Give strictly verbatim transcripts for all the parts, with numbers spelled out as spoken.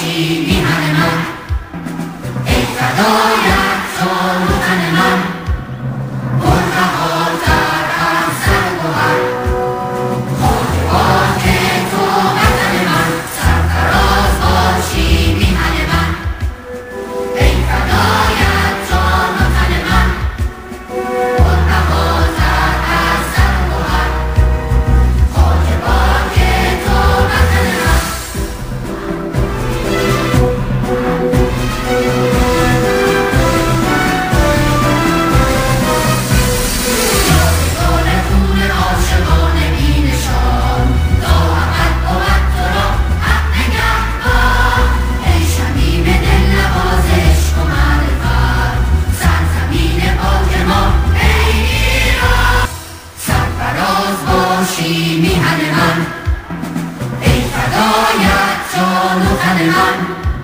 باشی میهن من، ای فدایت جان و تن من، پربهاتر از زر و گوهر. خاک پاک تو وطن من، سرفراز باشی میهن من، ای فدایت جان و تن من، پربهاتر از زر و گوهر. خاک پاک تو وطن من. یادگار خون عاشقان بی‌نشان، تا ابد بود تو را حق نگهبان. ای شمیم دلنواز عشق و معرفت، سرزمین پاک ما ای ایران. سرفراز باشی میهن من، ای فدایت جان و تن من،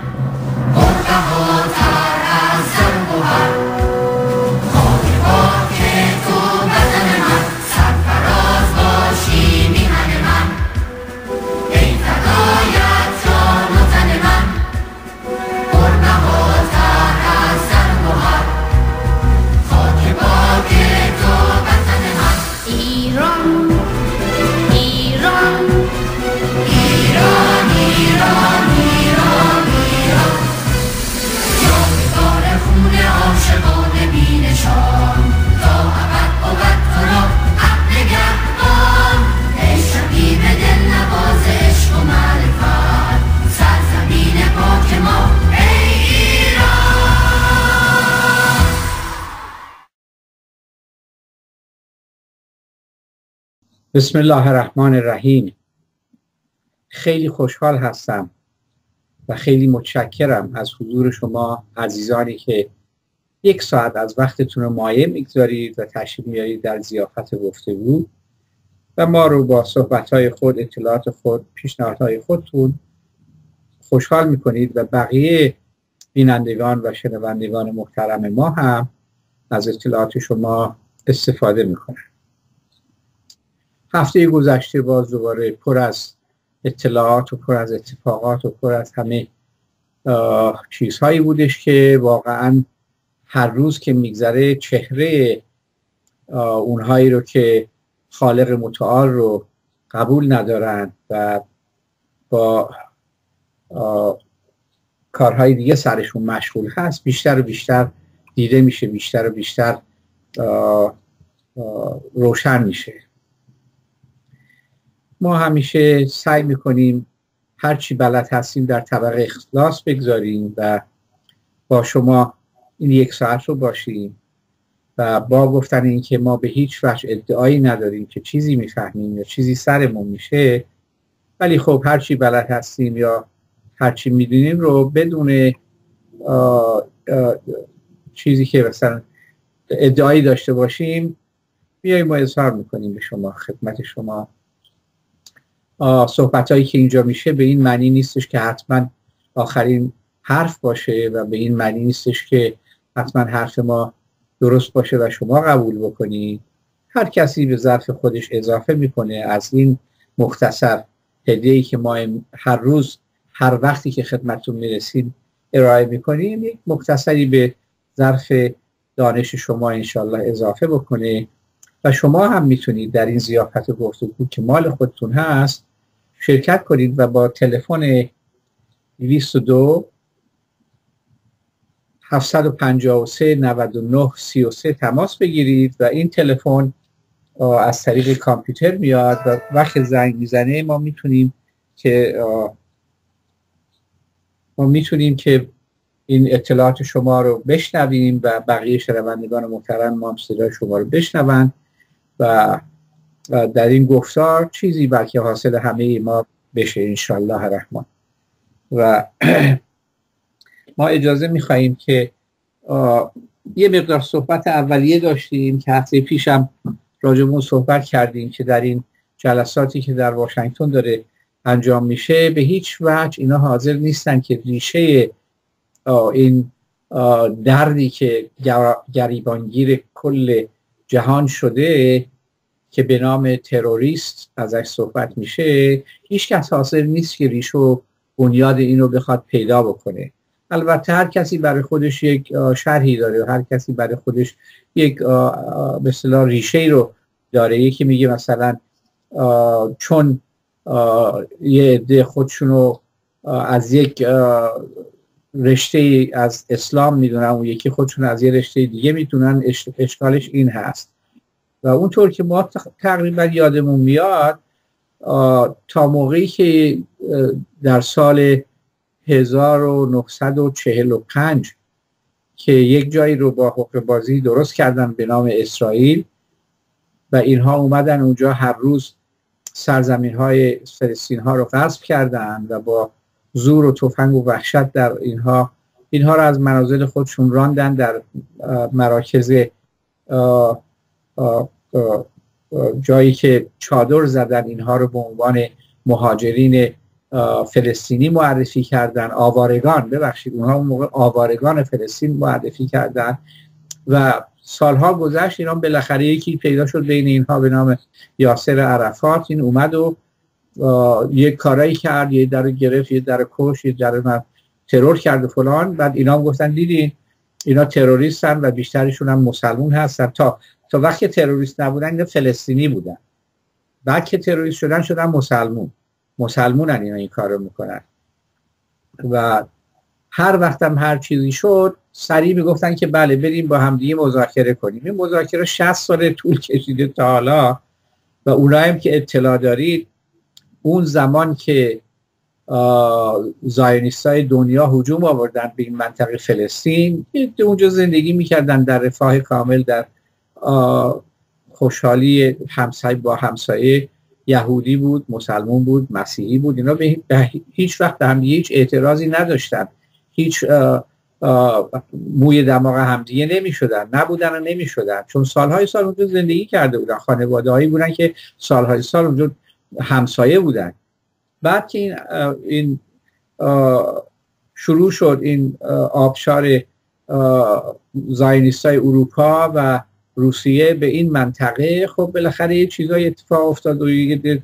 پربهاتر از زر و گوهر. خاک پاک تو وطن من، سرفراز باشی میهن من، ای فدایت جان و تن من، پربهاتر از زر و گوهر. خاک پاک تو وطن من. ایران ایران ایران ایران ایران ایران. یادگار خون عاشقان بی‌نشان، تا ابد بود تو را حق نگهبان. ای شمیم دلنواز عشق و معرفت، سرزمین پاک ما ای ایران. بسم الله الرحمن الرحیم. خیلی خوشحال هستم و خیلی متشکرم از حضور شما عزیزانی که یک ساعت از وقتتون رو مایع میگذارید و تشریف میارید در ضیافت گفتگو و ما رو با صحبت‌های خود، اطلاعات خود، پیشنهادهای خودتون خوشحال میکنید و بقیه بینندگان و شنوندگان محترم ما هم از اطلاعات شما استفاده میکنن. هفته گذشته باز دوباره پر از اطلاعات و پر از اتفاقات و پر از همه چیزهایی بودش که واقعا هر روز که میگذره چهره اونهایی رو که خالق متعال رو قبول ندارن و با کارهای دیگه سرشون مشغول هست بیشتر و بیشتر دیده میشه، بیشتر و بیشتر آه آه روشن میشه. ما همیشه سعی میکنیم هرچی بلد هستیم در طبق اخلاص بگذاریم و با شما این یک ساعت رو باشیم و با گفتن این که ما به هیچ وجه ادعایی نداریم که چیزی میفهمیم یا چیزی سرمون میشه، ولی خب هرچی بلد هستیم یا هرچی میدونیم رو بدون آه آه چیزی که مثلا ادعایی داشته باشیم بیاییم و اظهار میکنیم به شما، خدمت شما. صحبت هایی که اینجا میشه به این معنی نیستش که حتما آخرین حرف باشه و به این معنی نیستش که حتما حرف ما درست باشه و شما قبول بکنید. هر کسی به ظرف خودش اضافه میکنه از این مختصر هدیه‌ای که ما هر روز هر وقتی که خدمتتون میرسیم ارائه میکنیم، یک مختصری به ظرف دانش شما انشالله اضافه بکنه و شما هم میتونید در این ضیافت گفتگو که مال خودتون هست شرکت کنید و با تلفن دویست و دو هفتصد و پنجاه و سه نود و نه سی و سه تماس بگیرید و این تلفن از طریق کامپیوتر میاد و وقت زنگ میزنه ما میتونیم که ما میتونیم که این اطلاعات شما رو بشنویم و بقیه شنوندگان محترم ما هم صدای شما رو بشنون و در این گفتار چیزی بلکه حاصل همه ما بشه انشالله الرحمن. و ما اجازه میخواییم که یه مقدار صحبت اولیه داشتیم که هفته پیشم راجبون صحبت کردیم که در این جلساتی که در واشنگتن داره انجام میشه به هیچ وجه اینا حاضر نیستن که ریشه این دردی که گریبانگیر کل جهان شده که به نام تروریست ازش صحبت میشه، هیچ کس حاضر نیست که ریشو بنیاد اینو بخواد پیدا بکنه. البته هر کسی برای خودش یک شرحی داره و هر کسی برای خودش یک به اصطلاح ریشه‌ای رو داره. یکی میگه مثلا چون یه عده خودشونو از یک رشته از اسلام میدونن و یکی خودشون از یه رشته دیگه میدونن، اشکالش این هست. و اونطور که ما تقریبا یادمون میاد تا موقعی که در سال هزار و نهصد و چهل و پنج که یک جایی رو با حقه بازی درست کردن به نام اسرائیل و اینها اومدن اونجا هر روز سرزمین های فلسطین ها رو غصب کردن و با زور و تفنگ و وحشت در اینها اینها رو از منازل خودشون راندن در مراکز آه آه آه جایی که چادر زدن، اینها رو به عنوان مهاجرین فلسطینی معرفی کردن، آوارگان ببخشید اونها اون موقع آوارگان فلسطین معرفی کردن. و سالها گذشت، اینا بالاخره یکی پیدا شد بین اینها به نام یاسر عرفات. این اومد و یک کارایی کرد، یه در گرفت، یه در کش، یه در ترور کرد و فلان. بعد اینا هم گفتن دیدین اینا تروریستن و بیشترشون هم مسلمون هستن. تا تا وقتی تروریست نبودن اینا فلسطینی بودن، بعد که تروریست شدن شدن مسلمون مسلمونن اینا این کارو میکنن. و هر وقتم هر چیزی شد سریع میگفتن که بله بریم با همدیگه مذاکره کنیم. این مذاکره شصت سال طول کشیده تا حالا. و اونایی هم که اطلاع دارید اون زمان که زایونیستای دنیا هجوم آوردن به این منطقه فلسطین، اونجا زندگی میکردن در رفاه کامل، در خوشحالی همسایه با همسایه، یهودی بود، مسلمان بود، مسیحی بود، اینا به هیچ وقت همدیگه هیچ اعتراضی نداشتن، هیچ آه آه موی دماغ همدیگه نمی شدن، نبودن و نمی شدن، چون سالهای سال اونجا زندگی کرده بودن، خانواده هایی بودن که سالهای سال اونجا همسایه بودن. بعد که این, این شروع شد این آبشار زایونیستای اروپا و روسیه به این منطقه، خب بالاخره یه چیزای اتفاق افتاد و یه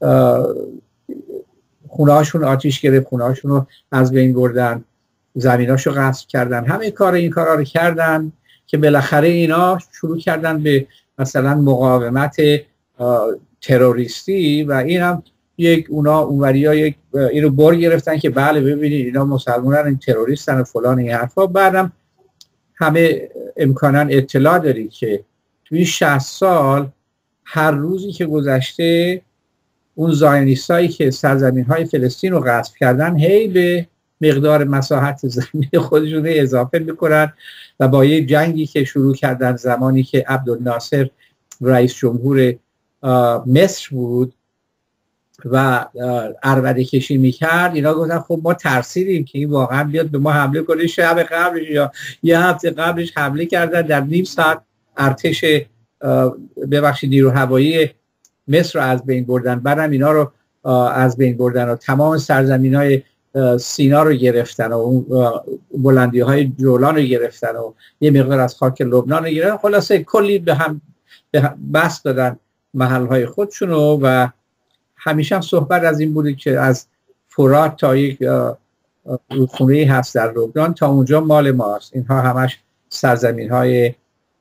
خونه هاشون آتیش گرفت، خونه هاشون رو از بین بردن، زمیناشو غصب کردن، همه کار این کارا رو کردن که بالاخره اینا شروع کردن به مثلا مقاومت تروریستی. و این هم یک اونا اونوریا یک اینو بر گرفتن که بله ببینید اینا مسلمانن، این تروریستن و فلان این حرفا. بعدم همه امکاناً اطلاع دارید که توی شصت سال هر روزی که گذشته اون زایونیستایی که سرزمین‌های فلسطین رو غصب کردن هی به مقدار مساحت زمین خودشون اضافه میکنن و با یه جنگی که شروع کردن زمانی که عبدالناصر رئیس جمهور مصر بود و عربده کشی میکرد، اینا گفتن خب ما ترسیدیم که این واقعا بیاد به ما حمله کنه. شب قبلش یا یه هفته قبلش حمله کردن، در نیم ساعت ارتش ببخشید نیرو هوایی مصر رو از بین بردن، بعدم اینا رو از بین بردن و تمام سرزمین‌های سینا رو گرفتن و بلندی های جولان رو گرفتن و یه مقدار از خاک لبنان رو گرفتن. خلاصه کلی به هم بس دادن محل های خودشونو. و همیشه هم صحبت از این بوده که از فرات تا یک رودخونه‌ای هست در لبنان تا اونجا مال ماست. اینها همش سرزمین های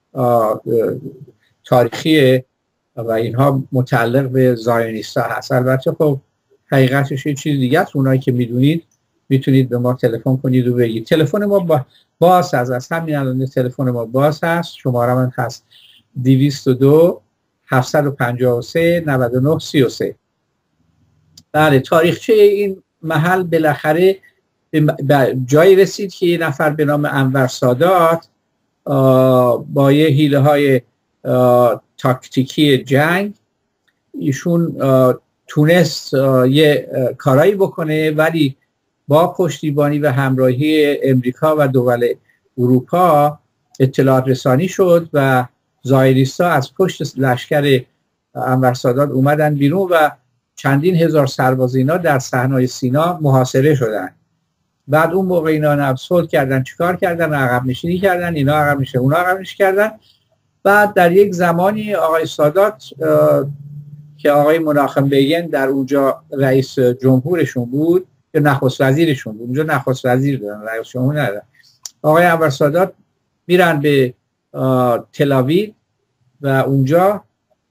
تاریخی و اینها متعلق به زایونیستا هست. البته خب حقیقتش یه چیز دیگه است. اونایی که میدونید میتونید به ما تلفن کنید و بگید. تلفن ما با باز هست، از همین الان تلفن ما باز هست. شماره من هست دویست و دو هفتصد و پنجاه و سه نود و نه سی و سه. بله، تاریخچه این محل بالاخره به جایی رسید که یه نفر به نام انور سادات با یه حیله های تاکتیکی جنگ ایشون تونست یه کارایی بکنه، ولی با پشتیبانی و همراهی امریکا و دول اروپا اطلاعات رسانی شد و زایونیستا از پشت لشکر انور سادات اومدن بیرون و چندین هزار سرباز اینا در صحنای سینا محاصره شدن. بعد اون موقع اینا صلح کردن، چیکار کردن؟ عقب نشینی کردن، اینا عقب نشینی، اونا عقب نشینی کردن. بعد در یک زمانی آقای سادات که آقای مناخم بیگن در اونجا رئیس جمهورشون بود یا نخست وزیرشون بود. اونجا نخست وزیر دارن، رئیس جمهور ندارن. آقای انور سادات میرن به تل آویو و اونجا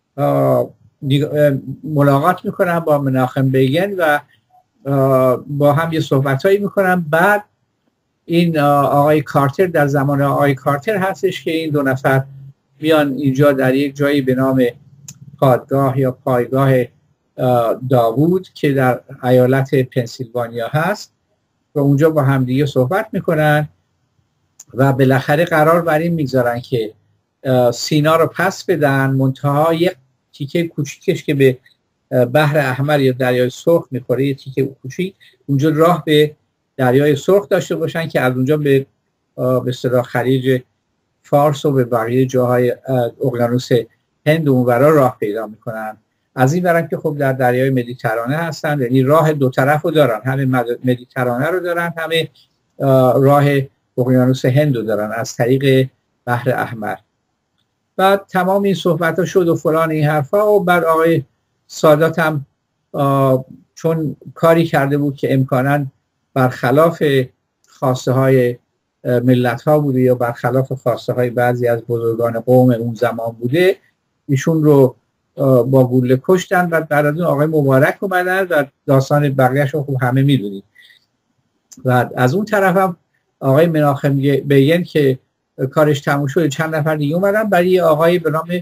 ملاقات میکنن با مناخم بیگن و با هم یه صحبتایی میکنن. بعد این آقای کارتر، در زمان آقای کارتر هستش که این دو نفر میان اینجا در یک جایی به نام پادگاه یا پایگاه داوود که در ایالت پنسیلوانیا هست و اونجا با هم دیگه صحبت میکنن و بالاخره قرار بر این میگذارن که سینا رو پس بدن، منتها یک تیکه کوچیکش که به بحر احمر یا دریای سرخ میخوره، یک تیکه کوچیک اونجا راه به دریای سرخ داشته باشن که از اونجا به به اصطلاح خلیج فارس و به بقیه جاهای اقیانوس هند و اونورا راه پیدا میکنن. از این برم که خب در دریای مدیترانه هستن، یعنی راه دو طرف رو دارن، همه مدیترانه رو دارن، همه راه اقیانوس هند رو دارن از طریق بحر احمر. بعد تمام این صحبت ها شد و فلان این حرفا و بعد آقای سادات هم چون کاری کرده بود که امکاناً برخلاف خواسته های ملت ها بوده یا برخلاف خواسته های بعضی از بزرگان قوم اون زمان بوده، ایشون رو با گوله کشتن و بعد از اون آقای مبارک اومدن و داستان بقیه‌اش رو خوب همه میدونید. و از اون طرف هم آقای مناخم بیگن که کارش تموم شد چند نفر دیگه اومدن، برای آقای به نام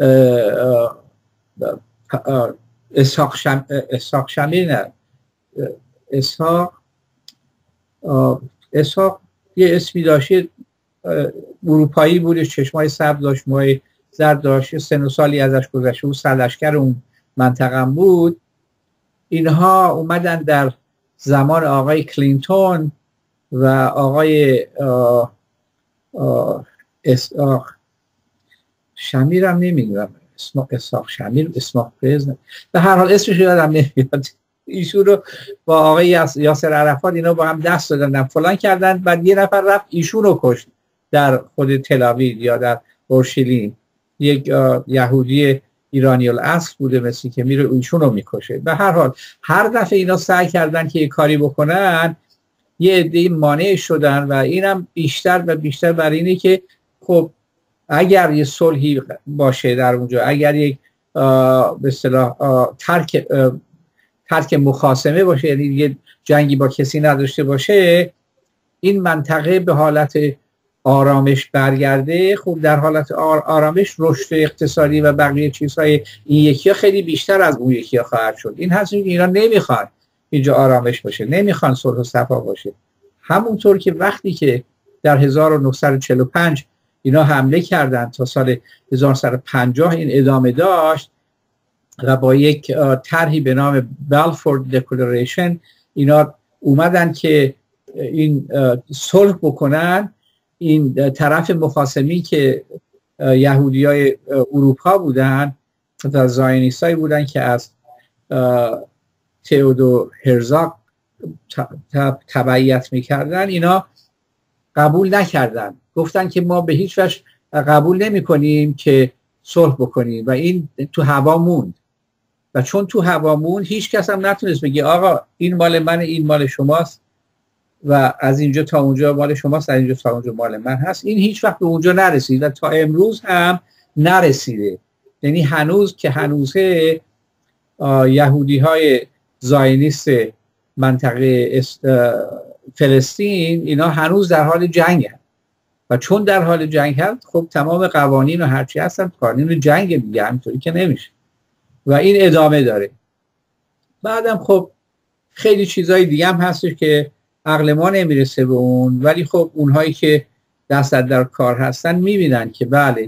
اسحاق شم... اسحاق شمیر نه اسحاق اسحاق یه اسمی داشت، اروپایی بودش، چشمای سبز داشت، موهای زرد داشت، سن و سالی ازش گذشته بود، سرلشکر اون منطقه بود. اینها اومدن در زمان آقای کلینتون و آقای آه آه اسحاق شمیر هم نمیدونم، اسحاق شمیر اسحاق پرز، به هر حال اسمش یادم نمیاد. ایشون رو با آقای یاسر عرفات اینا با هم دست دادن فلان کردن و یه نفر رفت ایشون رو کشت در خود تل آویو یا در اورشلیم. یک یهودی ایرانی الاصل بوده مثل که میره ایشون رو میکشه. به هر حال هر دفعه اینا سعی کردن که یه کاری بکنن، یه عده مانع شدن و اینم بیشتر و بیشتر برای اینه که خب اگر یه صلحی باشه در اونجا، اگر یک به اصطلاح ترک ترک مخاصمه باشه، یعنی یه جنگی با کسی نداشته باشه، این منطقه به حالت آرامش برگرده. خب در حالت آرامش رشد اقتصادی و بقیه چیزهای این یکی ها خیلی بیشتر از اون یکی ها خواهد شد. این هست که اینا نمیخوان اینجا آرامش باشه، نمیخوان صلح و صفا باشه. همونطور که وقتی که در هزار و نهصد و چهل و پنج اینا حمله کردن تا سال هزار و نهصد و پنجاه این ادامه داشت و با یک طرحی به نام بلفورد دکلریشن اینا اومدن که این صلح بکنن. این طرف مخاصمی که یهودیای اروپا بودن و زاینیستایی بودن که از تئودور هرزاگ تبعیت میکردن، اینا قبول نکردن، گفتن که ما به هیچ وجه قبول نمی کنیم که صلح بکنیم و این تو هوا موند. و چون تو هوا موند هیچ کس هم نتونست بگه آقا این مال من، این مال شماست و از اینجا تا اونجا مال شماست، از اینجا تا اونجا مال من هست. این هیچ وقت به اونجا نرسید و تا امروز هم نرسیده. یعنی هنوز که هنوزه یهودی های زاینیست منطقه فلسطین اینا هنوز در حال جنگ هست و چون در حال جنگ هست خب تمام قوانین و هرچی هستن قانون جنگ دیگه، همینطوری که نمیشه و این ادامه داره. بعدم خب خیلی چیزای دیگه هم هستش که عقل ما نمیرسه به اون، ولی خب اونهایی که دست در کار هستن میبینن که بله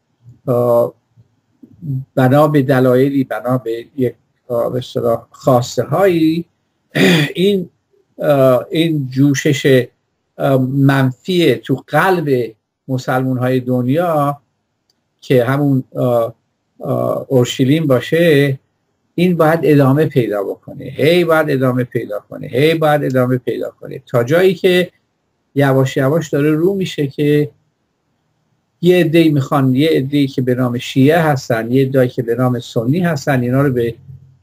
بنا به دلایلی، بنا به یک به اصطلاح خواسته هایی این این جوشش منفی تو قلب مسلمان های دنیا که همون اورشلیم باشه، این باید ادامه پیدا بکنه، هی باید ادامه پیدا کنه، هی باید ادامه پیدا کنه تا جایی که یواش یواش داره رو میشه که یه عده‌ای میخوان، یه عده‌ای که به نام شیعه هستن، یه عده‌ای که به نام سنی هستن، اینا رو به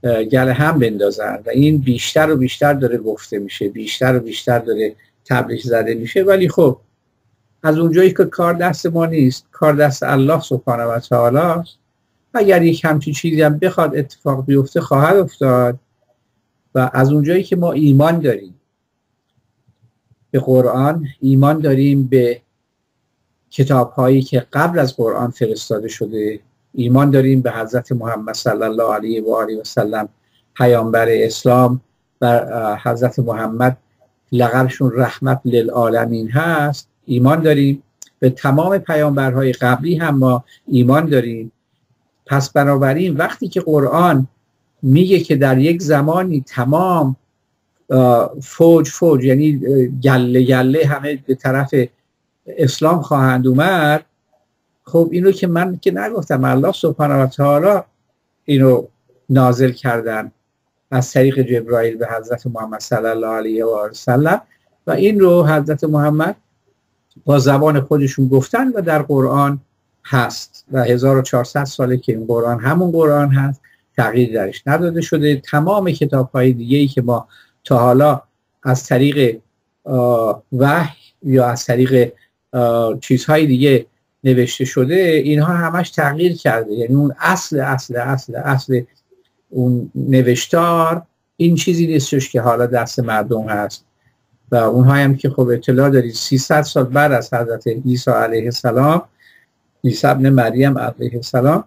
گله هم بندازن و این بیشتر و بیشتر داره گفته میشه، بیشتر و بیشتر داره تبلیغ زده میشه. ولی خب از اونجایی که کار دست ما نیست، کار دست الله سبحانه و تعالی است. اگر یک همچین چیزی هم بخواد اتفاق بیفته خواهد افتاد. و از اونجایی که ما ایمان داریم به قرآن، ایمان داریم به کتاب‌هایی که قبل از قرآن فرستاده شده، ایمان داریم به حضرت محمد صلی الله علیه و آله و سلم پیامبر اسلام و حضرت محمد لقبشون رحمت للعالمین هست، ایمان داریم به تمام پیامبرهای قبلی هم ما ایمان داریم. پس بنابراین وقتی که قرآن میگه که در یک زمانی تمام فوج فوج یعنی گله گله همه به طرف اسلام خواهند اومد، خب اینو که من که نگفتم، الله سبحانه و تعالی اینو نازل کردن از طریق جبرائیل به حضرت محمد صلی الله علیه و آله و سلم و این رو حضرت محمد با زبان خودشون گفتن و در قرآن هست و هزار و چهارصد ساله که این قرآن همون قرآن هست، تغییر درش نداده شده. تمام کتاب‌های دیگه‌ای که ما تا حالا از طریق وحی یا از طریق چیزهای دیگه نوشته شده، اینها همش تغییر کرده. یعنی اون اصل اصل اصل اصل اون نوشتار این چیزی نیستش که حالا دست مردم هست. و اونها هم که خب اطلاع دارید سیصد سال بعد از حضرت عیسی علیه السلام، عیسی ابن مریم علیه السلام،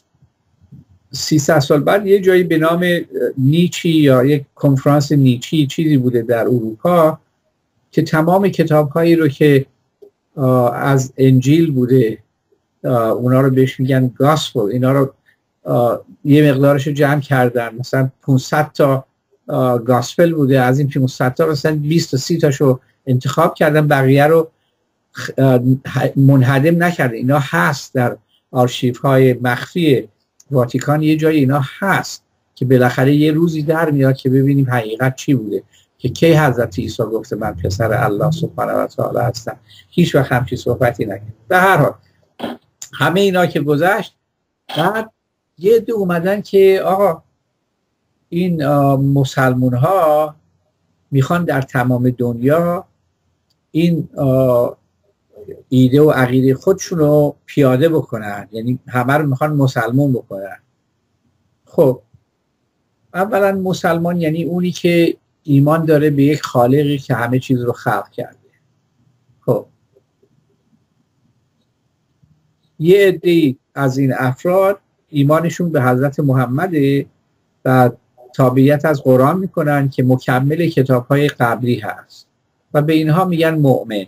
سیصد سال بعد یه جایی به نام نیچی یا یک کنفرانس نیچی چیزی بوده در اروپا که تمام کتاب‌هایی رو که از انجیل بوده، اونا رو بهش میگن گاسپل، اینا رو یه مقدارش رو جمع کردن. مثلا پانصد تا گاسپل بوده، از این پانصد تا مثلا بیست تا سی تاشو انتخاب کردن، بقیه رو منهدم نکردن. اینا هست در آرشیوهای مخفی واتیکان، یه جای اینا هست که بالاخره یه روزی در میاد که ببینیم حقیقت چی بوده، که کی حضرت عیسی گفته من پسر الله سبحانه و تعالی هستم. هیچ وقت همچین صحبتی نکرد. به هر حال همه اینا که گذشت، بعد یه عده اومدن که آقا این مسلمون ها میخوان در تمام دنیا این ایده و عقیده خودشون رو پیاده بکنن، یعنی همه رو میخوان مسلمان بکنن. خب اولا مسلمان یعنی اونی که ایمان داره به یک خالقی که همه چیز رو خلق کرده. خب یه عده از این افراد ایمانشون به حضرت محمده و تابعیت از قرآن میکنن که مکمل کتاب‌های قبلی هست و به اینها میگن مؤمن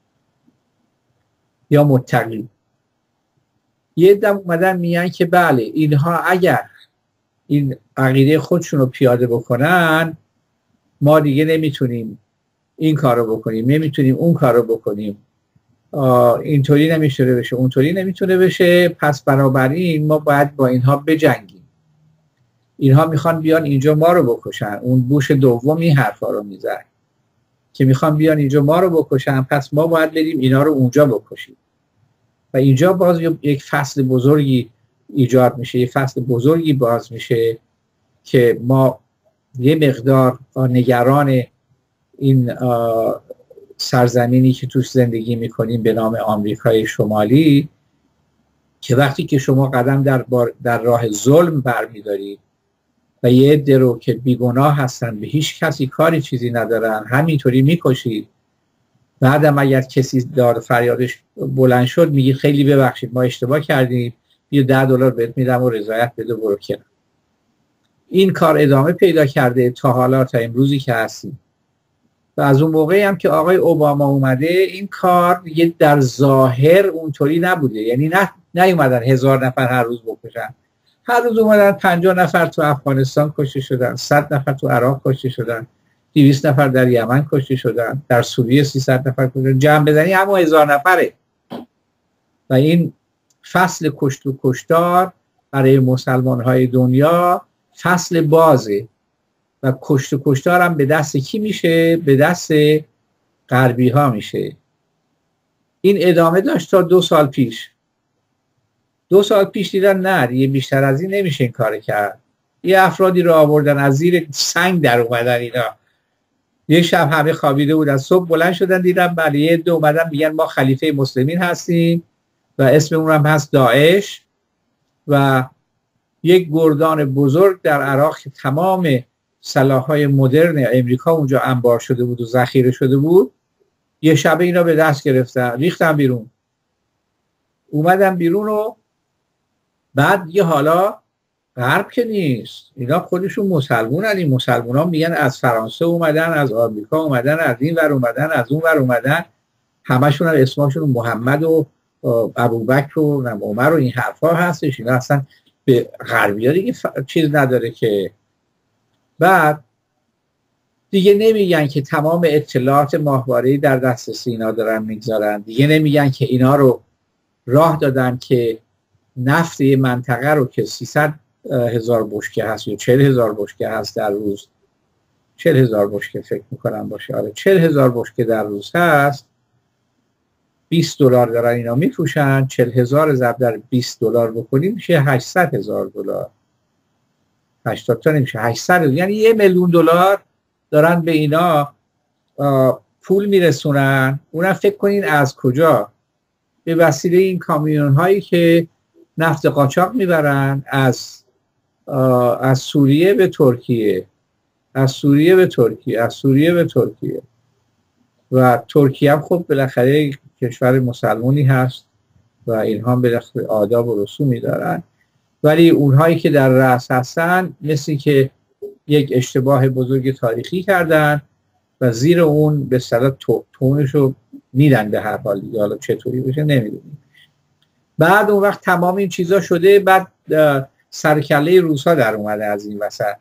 یا متقی. یه دم اومدن میگن که بله اینها اگر این عقیده خودشون رو پیاده بکنن، ما دیگه نمیتونیم این کار رو بکنیم، نمیتونیم اون کار رو بکنیم، اینطوری نمیتونه بشه، اونطوری نمیتونه بشه، پس بنابراین ما باید با اینها بجنگیم. اینها میخوان بیان اینجا ما رو بکشن. اون بوش دوم این حرفا رو میزد که میخوان بیان اینجا ما رو بکشن، پس ما باید بریم اینا رو اونجا بکشیم. و اینجا باز یک فصل بزرگی ایجاد میشه، یک فصل بزرگی باز میشه که ما یه مقدار نگران این سرزمینی که توش زندگی میکنیم به نام آمریکای شمالی، که وقتی که شما قدم در, در راه ظلم برمیدارید و یه عده رو که بیگناه هستن، به هیچ کسی کاری چیزی ندارن، همینطوری میکشید، بعدم اگر کسی داد فریادش بلند شد میگید خیلی ببخشید ما اشتباه کردیم، بیا ده دلار بهت میدم و رضایت بده برو کنار. این کار ادامه پیدا کرده تا حالا، تا امروزی که هستیم. و از اون موقعی هم که آقای اوباما اومده این کار یه در ظاهر اونطوری نبوده. یعنی نه نیومدن هزار نفر هر روز بکشن، هر روز اومدن پنجاه نفر تو افغانستان کشته شدن، صد نفر تو عراق کشته شدن، دویست نفر در یمن کشته شدن، در سوریه سیصد نفر کشته شدن، جمع بزنی همون هزار نفره. و این فصل کشت و کشتار برای مسلمان های دنیا فصل بازه و کشت و کشتار هم به دست کی میشه؟ به دست غربی ها میشه. این ادامه داشت تا دو سال پیش. دو سال پیش دیدن نه دیگه بیشتر از این نمیشه این کار کرد. یه افرادی رو آوردن از زیر سنگ در اومدن اینا. یه شب همه خوابیده بودن، صبح بلند شدن دیدن بله یه عده اومدن میگن ما خلیفه مسلمین هستیم و اسم اون هم هست داعش و یک گردان بزرگ در عراق که تمام سلاح‌های مدرن امریکا اونجا انبار شده بود و ذخیره شده بود، یه شبه اینا به دست گرفتن، ریختن بیرون. اومدن بیرون و بعد یه حالا غرب که نیست، اینا خودشون مسلمونن، این مسلمون ها میگن از فرانسه اومدن، از آمریکا اومدن، از این ور اومدن، از اون ور اومدن، همشون هم اسمشون محمد و ابوبکر و عمر و این حرفا هستش. اینا اصلا به غربی ها دیگه چیز نداره که. بعد دیگه نمیگن که تمام اطلاعات ماهواره‌ای در دسترس اینا دارن میگذارن، دیگه نمیگن که اینا رو راه دادن که نفت یه منطقه رو که سیصد هزار بشکه هست یا چهل هزار بشکه هست در روز، چهل هزار بشکه فکر میکنم باشه، آره چهل هزار بشکه در روز هست، بیست دلار دارن اینا میفروشن، چهل هزار ضرب در بیست دلار بکنیم میشه هشتصد هزار دلار، هشتاد تا نمیشه هشتصد، یعنی یه میلیون دلار دارن به اینا پول میرسونن. اونم فکر کنین از کجا؟ به وسیله این کامیون هایی که نفت قاچاق میبرن از از سوریه به ترکیه، از سوریه به ترکیه، از سوریه به ترکیه. و ترکیه هم خب بالاخره کشور مسلمانی هست و اینها هم بالاخره آداب و رسومی دارن، ولی اونهایی که در رأس هستن مثل که یک اشتباه بزرگ تاریخی کردن و زیر اون به اصطلاح تونشو میدن به هر حال، حالا چطوری بشه نمیدونیم. بعد اون وقت تمام این چیزا شده، بعد سرکله روسا در اومده از این وسط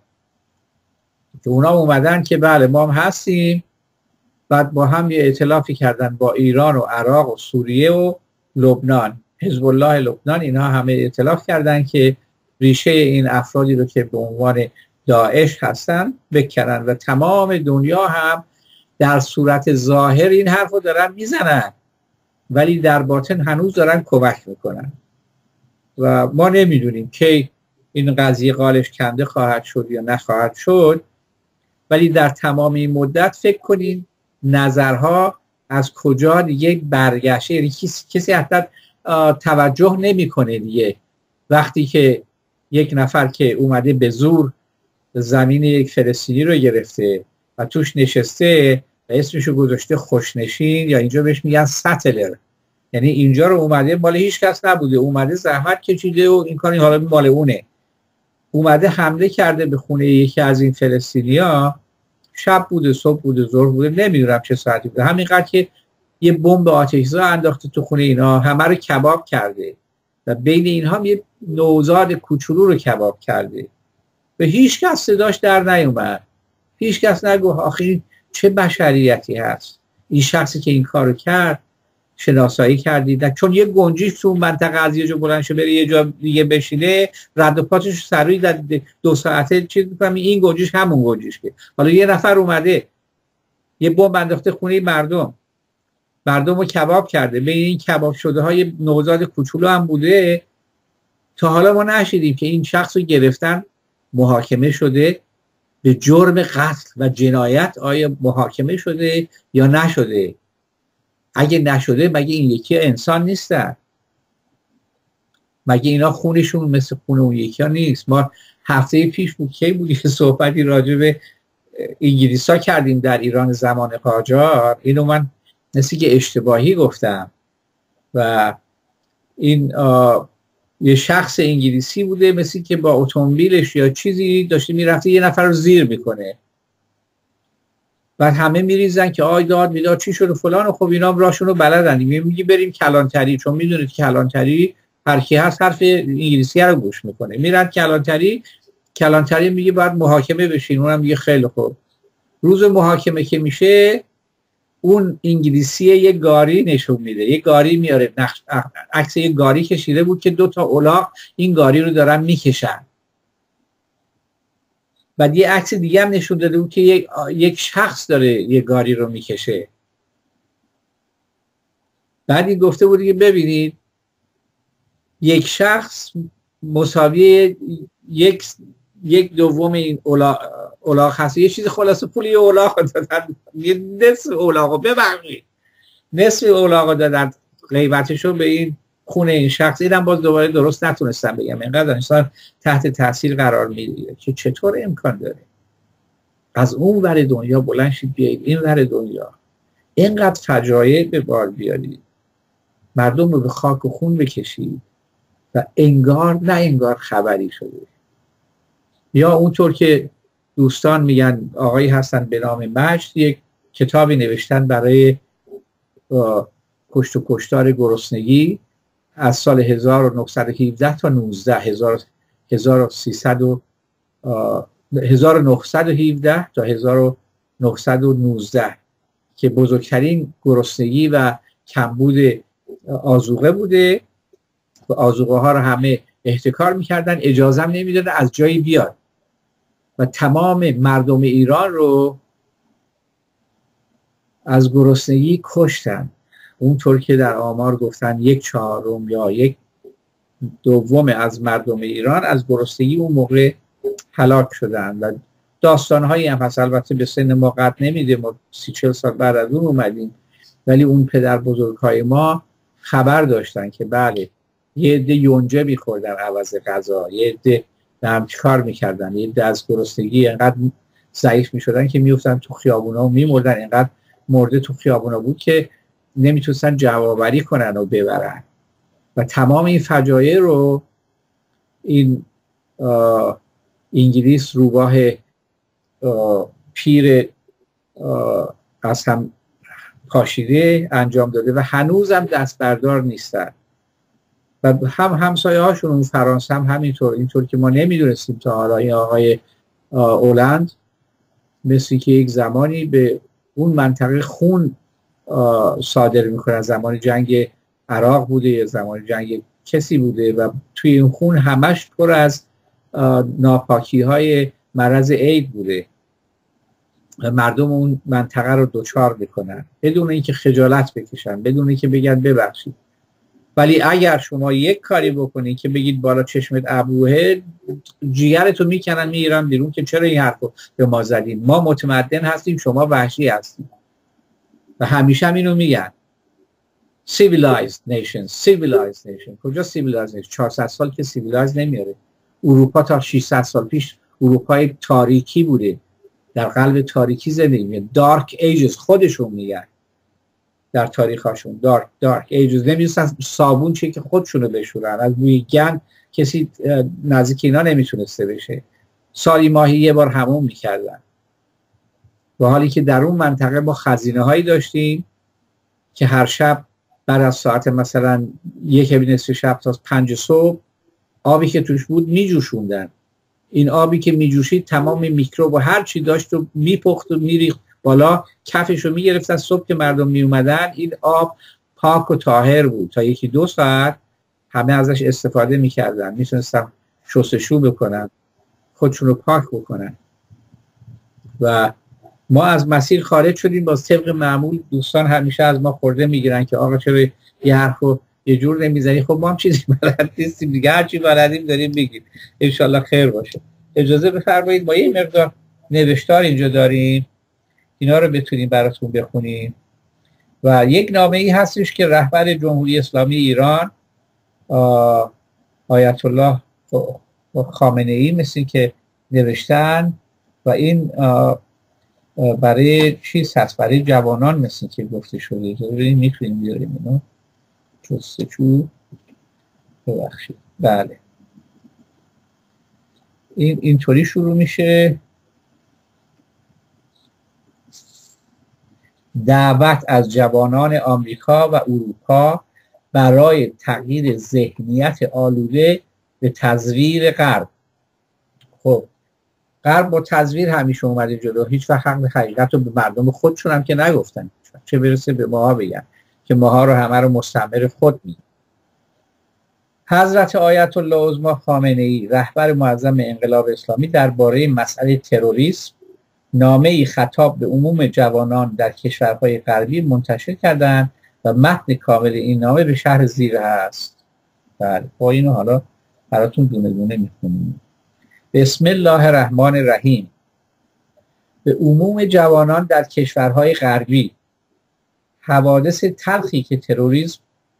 که اونا اومدن که بله ما هم هستیم. بعد با هم یه ائتلافی کردن با ایران و عراق و سوریه و لبنان، حزب الله لبنان، اینا همه ائتلاف کردن که ریشه این افرادی رو که به عنوان داعش هستن بکنن و تمام دنیا هم در صورت ظاهر این حرف رو دارن میزنن ولی در باطن هنوز دارن کمک میکنن و ما نمیدونیم که این قضیه قالش کنده خواهد شد یا نخواهد شد. ولی در تمام این مدت فکر کنین نظرها از کجا دیگه برگشته، یعنی کسی, کسی حتی توجه نمیکنه دیگه وقتی که یک نفر که اومده به زور زمین یک فلسطینی رو گرفته و توش نشسته و اسمشو گذاشته خوشنشین یا اینجا بهش میگن ستلر، یعنی اینجا رو اومده مال هیچ کس نبوده، اومده زحمت کشیده و این کاری حالا مال اونه، اومده حمله کرده به خونه یکی از این فلسطینیا، شب بوده صبح بوده ظهر بوده نمیدونم چه ساعتی بوده، همینقدر که یه بمب آتش‌زا انداخته تو خونه اینا، همه رو کباب کرده و بین اینها هم یه نوزاد کوچولو رو کباب کرده و هیچ کس صداش در نیومد، هیچ کس نگو آخه چه بشریتی هست این شخصی که این کارو کرد، شناسایی کردید چون یه گنجیش تو منطقه از یه جا بلند شه بره یه جا دیگه بشینه رد و پاتش سروی در دو ساعته چیز می‌کنم، این گنجیش همون گنجیش که حالا یه نفر اومده یه بمب انداخته خونه مردم، مردم رو کباب کرده، بین این کباب شده های نوزاد کوچولو هم بوده. تا حالا ما نشیدیم که این شخص رو گرفتن محاکمه شده به جرم قتل و جنایت، آیا محاکمه شده یا نشده؟ اگه نشده مگه این یکی انسان نیستن؟ مگه اینا خونشون مثل خون اون یکی ها نیست؟ ما هفته پیش بود که بودی که صحبتی راجع به انگلیسا کردیم در ایران زمان قاجار، اینو من مثل که اشتباهی گفتم و این یه شخص انگلیسی بوده مثل که با اتومبیلش یا چیزی داشته میرفته یه نفر رو زیر میکنه، بعد همه میریزن که آی داد میداد چی شده فلان و خب اینا هم راشون رو بلدن، میگی بریم کلانتری، چون میدونید کلانتری هر کی هست حرف انگلیسی رو گوش میکنه، میرن کلانتری، کلانتری میگه باید محاکمه بشین، اونم میگه خیلی خوب. روز محاکمه که میشه اون انگلیسی یه گاری نشون میده، یه گاری میاره، عکس یه گاری کشیده بود که دو تا الاغ این گاری رو دارن میکشن، بعد یه عکس دیگه هم نشون داده بود که یک, یک شخص داره یه گاری رو میکشه. بعد این گفته بود که ببینید یک شخص مساوی یک یک دوم این اولا اولاغ هست، یه چیز خلاصه پولی اولاغ دادن، یه نصف اولاغ ببخشید نصف اولاغ دادن قیمتشو به این خونه این شخص. اینم باز دوباره درست نتونستم بگم، اینقدر انسان تحت تاثیر قرار میگیره که چطور امکان داره از اون ور دنیا بلند شید بیایید این ور دنیا اینقدر فجایع به بار بیارید، مردم رو به خاک و خون بکشید و انگار نه انگار خبری شده. یا اونطور که دوستان میگن آقایی هستن به نام مجد، یک کتابی نوشتن برای کشت و کشتار گرسنگی از سال هزار و نهصد و هفده تا نوزده، هزار و سیصد و هزار و نهصد و هفده تا هزار و نهصد و نوزده که بزرگترین گرسنگی و کمبود آذوقه بوده و آذوقه ها رو همه احتکار میکردن، اجازه نمیدادن از جایی بیاد و تمام مردم ایران رو از گرسنگی کشتن. اونطور که در آمار گفتن یک چهارم یا یک دوم از مردم ایران از گرسنگی اون موقع هلاک شدن و داستانهایی هم هست. البته به سن ما قد نمیده، ما سی چل سال بعد از اون اومدیم، ولی اون پدر بزرگهای ما خبر داشتن که بله یه عده یونجه میخوردن عوض غذا، یه عده هم چیکار میکردن، یه عده از گرسنگی اینقدر ضعیف میشدن که میافتن تو خیابونا و میمردن، اینقدر مرده تو خیابونا بود که نمیتونستن جمع‌آوری کنن و ببرن. و تمام این فجایع رو این انگلیس روباه پیر از هم پاشیده انجام داده و هنوزم دست بردار نیستن و هم همسایه هاشون اون فرانسه هم همینطور، اینطور که ما نمیدونستیم تا حالا این آقای اولند مثل که یک زمانی به اون منطقه خون صادر میکنه، زمان جنگ عراق بوده یا زمان جنگ کسی بوده و توی این خون همش پر از ناپاکی های مرض اید بوده و مردم اون منطقه رو دوچار میکنن بدون اینکه خجالت بکشن، بدون اینکه بگن ببخشید. ولی اگر شما یک کاری بکنید که بگید بالا چشمت ابروه، جیگرتو میکنن میگیرن بیرون که چرا این حرفو به ما زدین، ما متمدن هستیم شما وحشی هستیم. و همیشه هم اینو میگن civilized nation civilized nation. کجا civilized nation؟ چهارصد سال که civilized نمیاره. اروپا تا ششصد سال پیش اروپای تاریکی بوده، در قلب تاریکی زندگی میکنه. دارک ایجز خودشون میگن در تاریخشون دارک دارک ایجز، نمیدونستن صابون چیه که خودشونو بشورن، از بوی گند کسی نزدیک اینا نمیتونسته بشه، سالی ماهی یه بار همون میکردن. و حالی که در اون منطقه ما خزینه هایی داشتیم که هر شب بعد از ساعت مثلا یک نصف شب تا پنج صبح آبی که توش بود میجوشوندن. این آبی که میجوشید تمام میکروب و هر چی داشت و میپخت و میریخت بالا، کفش رو میگرفتن. صبح که مردم میومدن این آب پاک و طاهر بود، تا یکی دو ساعت همه ازش استفاده میکردن، میتونستن شستشو بکنن، خودشون رو پاک بکنن. و ما از مسیر خارج شدیم. باز طبق معمول دوستان همیشه از ما خورده میگیرن که آقا چرا یه حرفو یه جور نمیزنی. خب ما هم چیزی بلد نیستیم دیگه، هر چی بلدیم داریم میگیم، انشالله خیر باشه. اجازه بفرمایید ما یه مقدار نوشتار اینجا داریم، اینا رو بتونیم براتون بخونیم. و یک نامه ای هستش که رهبر جمهوری اسلامی ایران آیت الله خامنه ای مثل که نوشتن و این برای چیز هست، برای جوانان مثل که گفته شده. ببینیم میتونیم بیاریم اینو جستجو ببخشید. بله این اینطوری شروع میشه: دعوت از جوانان آمریکا و اروپا برای تغییر ذهنیت آلوده به تزویر غرب. خب غرب با تزویر همیشه اومده جلو، هیچ وقت حق حقیقت رو به مردم خودشون هم که نگفتن، چه برسه به ماها بگن که ماها رو همه رو مستعمر خود میدن. حضرت آیت الله عظما خامنه ای رهبر معظم انقلاب اسلامی درباره مسئله تروریسم نامه‌ای خطاب به عموم جوانان در کشورهای غربی منتشر کردند و متن کامل این نامه به شرح زیر هست. بله با اینو حالا براتون دونه دونه میخونیم. بسم الله الرحمن الرحیم. به عموم جوانان در کشورهای غربی حوادث تلخی که تروریسم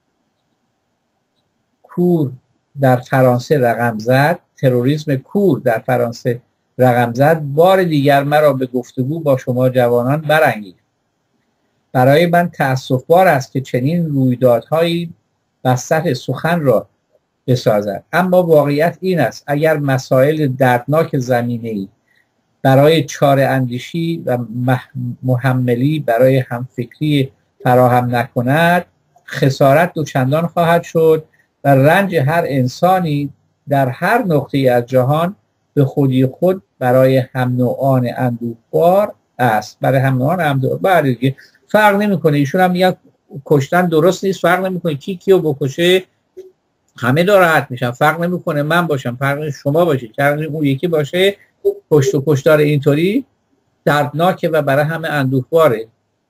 کور در فرانسه رقم زد تروریسم کور در فرانسه رقم زد بار دیگر مرا به گفتگو با شما جوانان برانگیخت. برای من تأسف‌بار است که چنین رویدادهایی بستر سخن را بسازد، اما واقعیت این است اگر مسائل دردناک زمینه‌ای برای چاره اندیشی و محملی برای همفکری فراهم نکند، خسارت دوچندان خواهد شد و رنج هر انسانی در هر نقطه از جهان به خودی خود برای هم نوعان اندوهبار است. برای هم نوعان اندوهبار دیگه فرق نمیکنه. ایشون هم میگن کشتن درست نیست، فرق نمیکنه کی کیو بکشه، همه ناراحت میشن، فرق نمیکنه من باشم، فرق شما باشید، فرق اون یکی باشه. کشت و کشتار اینطوری دردناکه و برای همه اندوهباره.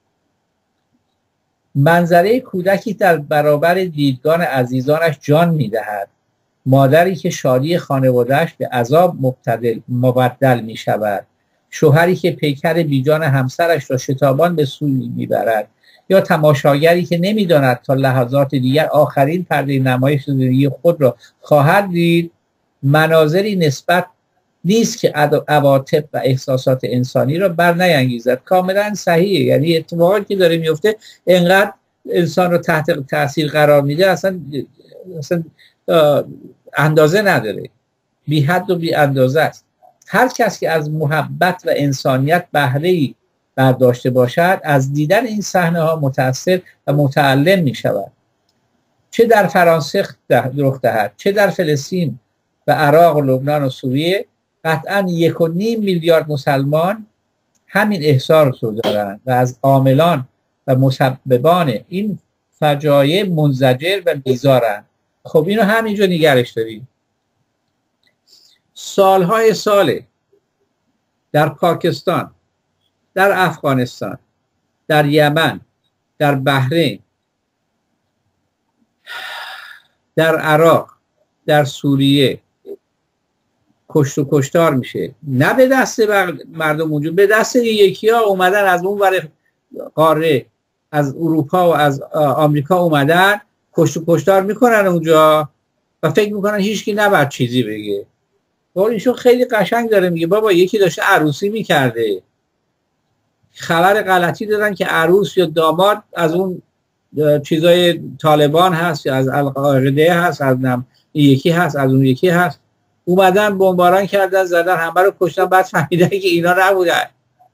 منظره کودکی در برابر دیدگان عزیزانش جان میدهد، مادری که شادی خانوادهش به عذاب مبتدل مبدل می شود، شوهری که پیکر بیجان همسرش را شتابان به سوی میبرد، یا تماشاگری که نمیداند تا لحظات دیگر آخرین پرده نمایش زندگی خود را خواهد دید، مناظری نسبت نیست که عواطف و احساسات انسانی را بر نیانگیزد. کاملا صحیحه. یعنی اتفاقاتی که داره میفته انقدر انسان رو تحت تاثیر قرار میده اصلا اصلا اندازه نداره، بی حد و بی اندازه است. هر کس که از محبت و انسانیت بهره‌ای برداشته باشد از دیدن این صحنه ها متأثر و متعلم می شود. چه در فرانسه رخ دهد، چه در فلسطین و عراق و لبنان و سوریه، قطعا یک و نیم میلیارد مسلمان همین احساس رو دارند و از عاملان و مسببان این فجایع منزجر و بیزارند. خب اینو همینجا نگرش داریم. سالهای ساله در پاکستان، در افغانستان، در یمن، در بحرین، در عراق، در سوریه کشت و کشتار میشه، نه به دست مردم اونجا، به دست یکی ها اومدن از اون ور قاره، از اروپا و از آمریکا اومدن کشت و کشتار میکنن اونجا و فکر میکنن هیچکی نباید چیزی بگه. با اینشون خیلی قشنگ داره میگه بابا یکی داشته عروسی میکرده، خبر غلطی دادن که عروس یا داماد از اون چیزای طالبان هست یا از القاعده هست، از نم این یکی هست، از اون یکی هست، اومدن بمباران کردن، زدن، همه رو کشتن، بعد فهمیدن که اینا نبودن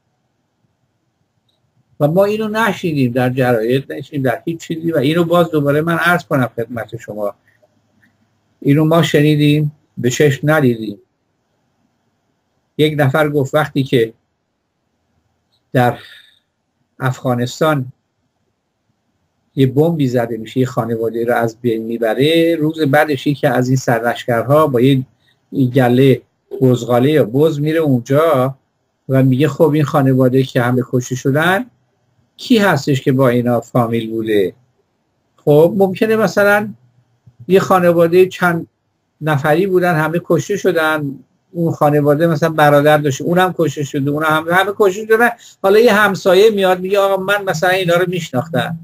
و ما اینو نشیدیم در جراید، نشیدیم در هیچ چیزی. و اینو باز دوباره من عرض کنم خدمت شما، اینو ما شنیدیم، به چشم ندیدیم. یک نفر گفت وقتی که در افغانستان یه بمبی زده میشه، یه خانواده رو از بین میبره، روز بعدش که از این سرلشکرها با یه گله بزغاله یا بز میره اونجا و میگه خب این خانواده که همه کشته شدن کی هستش که با اینا فامیل بوده؟ خب ممکنه مثلا یه خانواده چند نفری بودن همه کشته شدن، اون خانواده مثلا برادر داشته اونم کشته شده، اونم هم همه کشته شدن، حالا یه همسایه میاد میگه آقا من مثلا اینا رو میشناختم،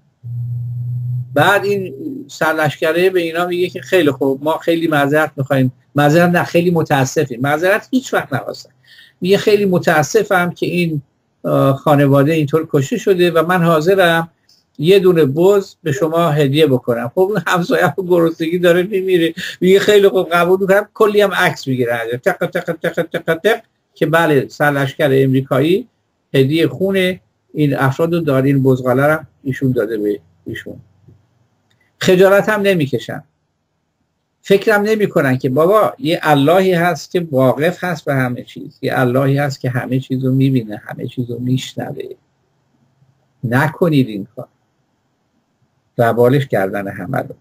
بعد این سرلشکره به اینا میگه که خیلی خوب ما خیلی معذرت میخوایم، معذرت نه خیلی متاسفیم، معذرت هیچ وقت نخواستم، میگه خیلی متاسفم که این خانواده اینطور کشته شده و من حاضرم یه دونه بز به شما هدیه بکنم. خب همسایه گرسنگی داره میمیره، میگه خیلی خوب قبول میکنم، کلی هم عکس میگیره تق تق تق تق تق که بله سرلشکر امریکایی هدیه خون این افراد رو داره، این بزغاله رو ایشون داده به ایشون. خجالت هم نمیکشن، فکرم نمیکنن که بابا یه اللهی هست که واقف هست به همه چیز، یه اللهی هست که همه چیز رو میبینه، همه چیز رو میشنوه. نکنید این کار، روالش کردن همه رو.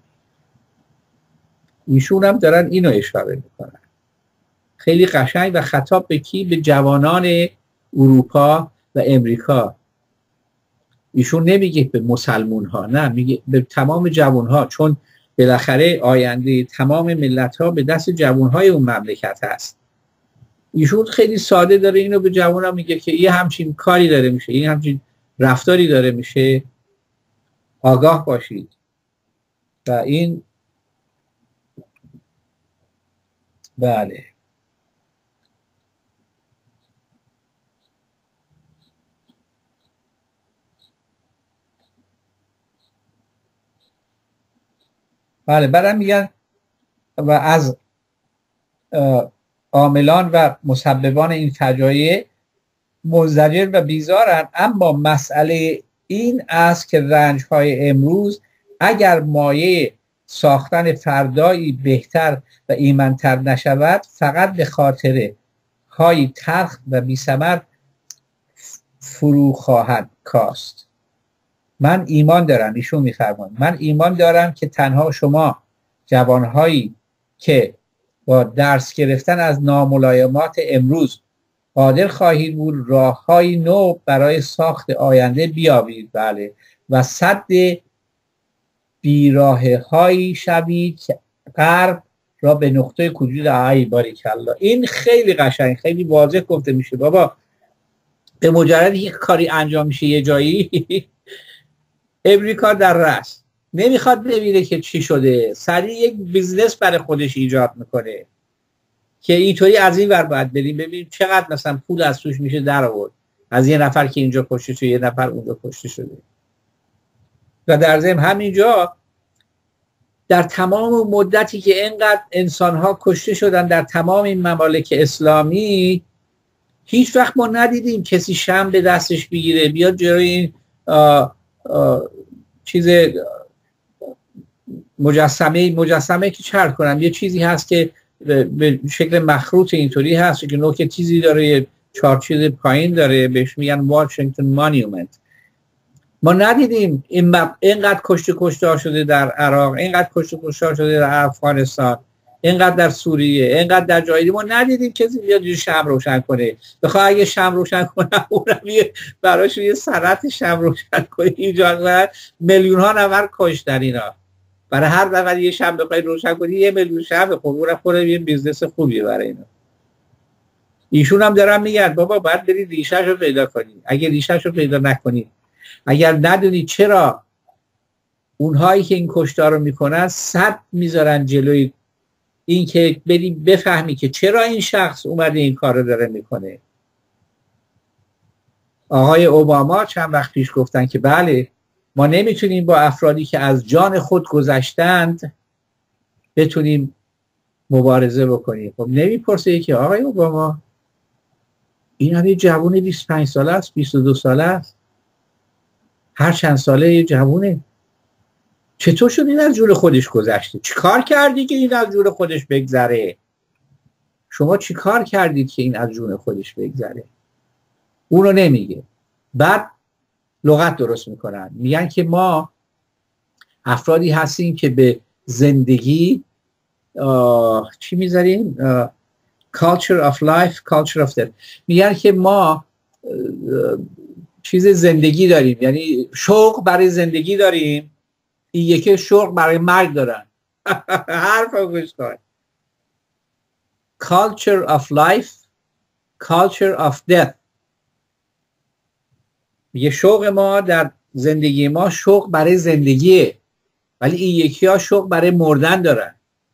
ایشون هم دارن اینو اشاره میکنن خیلی قشنگ و خطاب به کی؟ به جوانان اروپا و امریکا. ایشون نمیگه به مسلمون ها، نه میگه به تمام جوان ها، چون بالاخره آینده تمام ملت ها به دست جوان های اون مملکت هست. ایشون خیلی ساده داره اینو به جوانان میگه که یه همچین کاری داره میشه، این همچین رفتاری داره میشه، آگاه باشید. و این بله بله بعدم میگن و از عاملان و مسببان این فجایع منزجر و بیزارند، اما مسئله این است که رنج‌های امروز اگر مایه ساختن فردایی بهتر و ایمن‌تر نشود، فقط به خاطر های تلخ و بی‌ثمر فرو خواهد کاست. من ایمان دارم، ایشون می‌فرمایند، من ایمان دارم که تنها شما جوانهایی که با درس گرفتن از ناملایمات امروز قادر خواهید بود راه‌های نو برای ساخت آینده بیابید. بله و سد بیراهه‌هایی شوید که غرب را به نقطه کجود آی باریکالله. این خیلی قشنگ، خیلی واضح گفته میشه. بابا به مجرد یک کاری انجام میشه یه جایی امریکا در رأس نمیخواد ببینه که چی شده، سریع یک بیزنس برای خودش ایجاد میکنه که اینطوری از این ور باید بریم ببینیم چقدر مثلا پول از توش میشه در آورد، از یه نفر که اینجا کشته شده یه نفر اونجا کشته شده. و در ضمن همینجا در تمام مدتی که اینقدر انسانها کشته شدن در تمام این ممالک اسلامی، هیچ وقت ما ندیدیم کسی شمع به دستش بگیره بیاد جلوی این آه آه چیز مجسمه مجسمه که چرد کنم یه چیزی هست که به شکل مخروط اینطوری هست که نوک تیزی داره، یه چهار چیز پایین داره، بهش میگن واشنگتن مانیومنت. ما ندیدیم این اینقدر کشته کشته شده در عراق، اینقدر کشته کشته شده در افغانستان، اینقدر در سوریه، اینقدر در جایی ما ندیدیم کسی بیاد یه شمع روشن کنه. بخواه اگه شمع روشن کنه اونم یه براش یه سرعت شمع روشن کنه ایجاد میلیون ها نفر کشتن اینا. برای هر نفر یه شمع بخوای روشن کنی یه میلیون شمع خب اونم خود یه بیزنس خوبیه برای اینا. ایشون هم دارن میگن بابا باید برید ریشه‌ش رو پیدا کنید. اگه ریشه‌ش رو پیدا نکنید، اگر ندونید چرا اونهایی که این کشتار رو میکنن صد میذارن جلوی این که بریم بفهمی که چرا این شخص اومده این کار رو داره میکنه. آقای اوباما چند وقت پیش گفتن که بله ما نمیتونیم با افرادی که از جان خود گذشتند بتونیم مبارزه بکنیم. خب نمیپرسه که آقای اوباما این هم یه جوون بیست و پنج ساله است، بیست و دو ساله است، هر چند ساله یه جوونه، چطور شد این از جون خودش گذشته؟ چی کار کردی که این از جون خودش بگذره؟ شما چی کار کردید که این از جون خودش بگذره؟ اونو نمیگه. بعد لغت درست میکنن، میگن که ما افرادی هستیم که به زندگی چی میذاریم؟ culture of life, culture of death. میگن که ما چیز زندگی داریم، یعنی شوق برای زندگی داریم، این یکی شوق برای مرگ دارن. حرف رو گوش کن. culture of life, culture of death. یه شوق ما در زندگی ما شوق برای زندگیه، ولی این یکی ها شوق برای مردن دارن.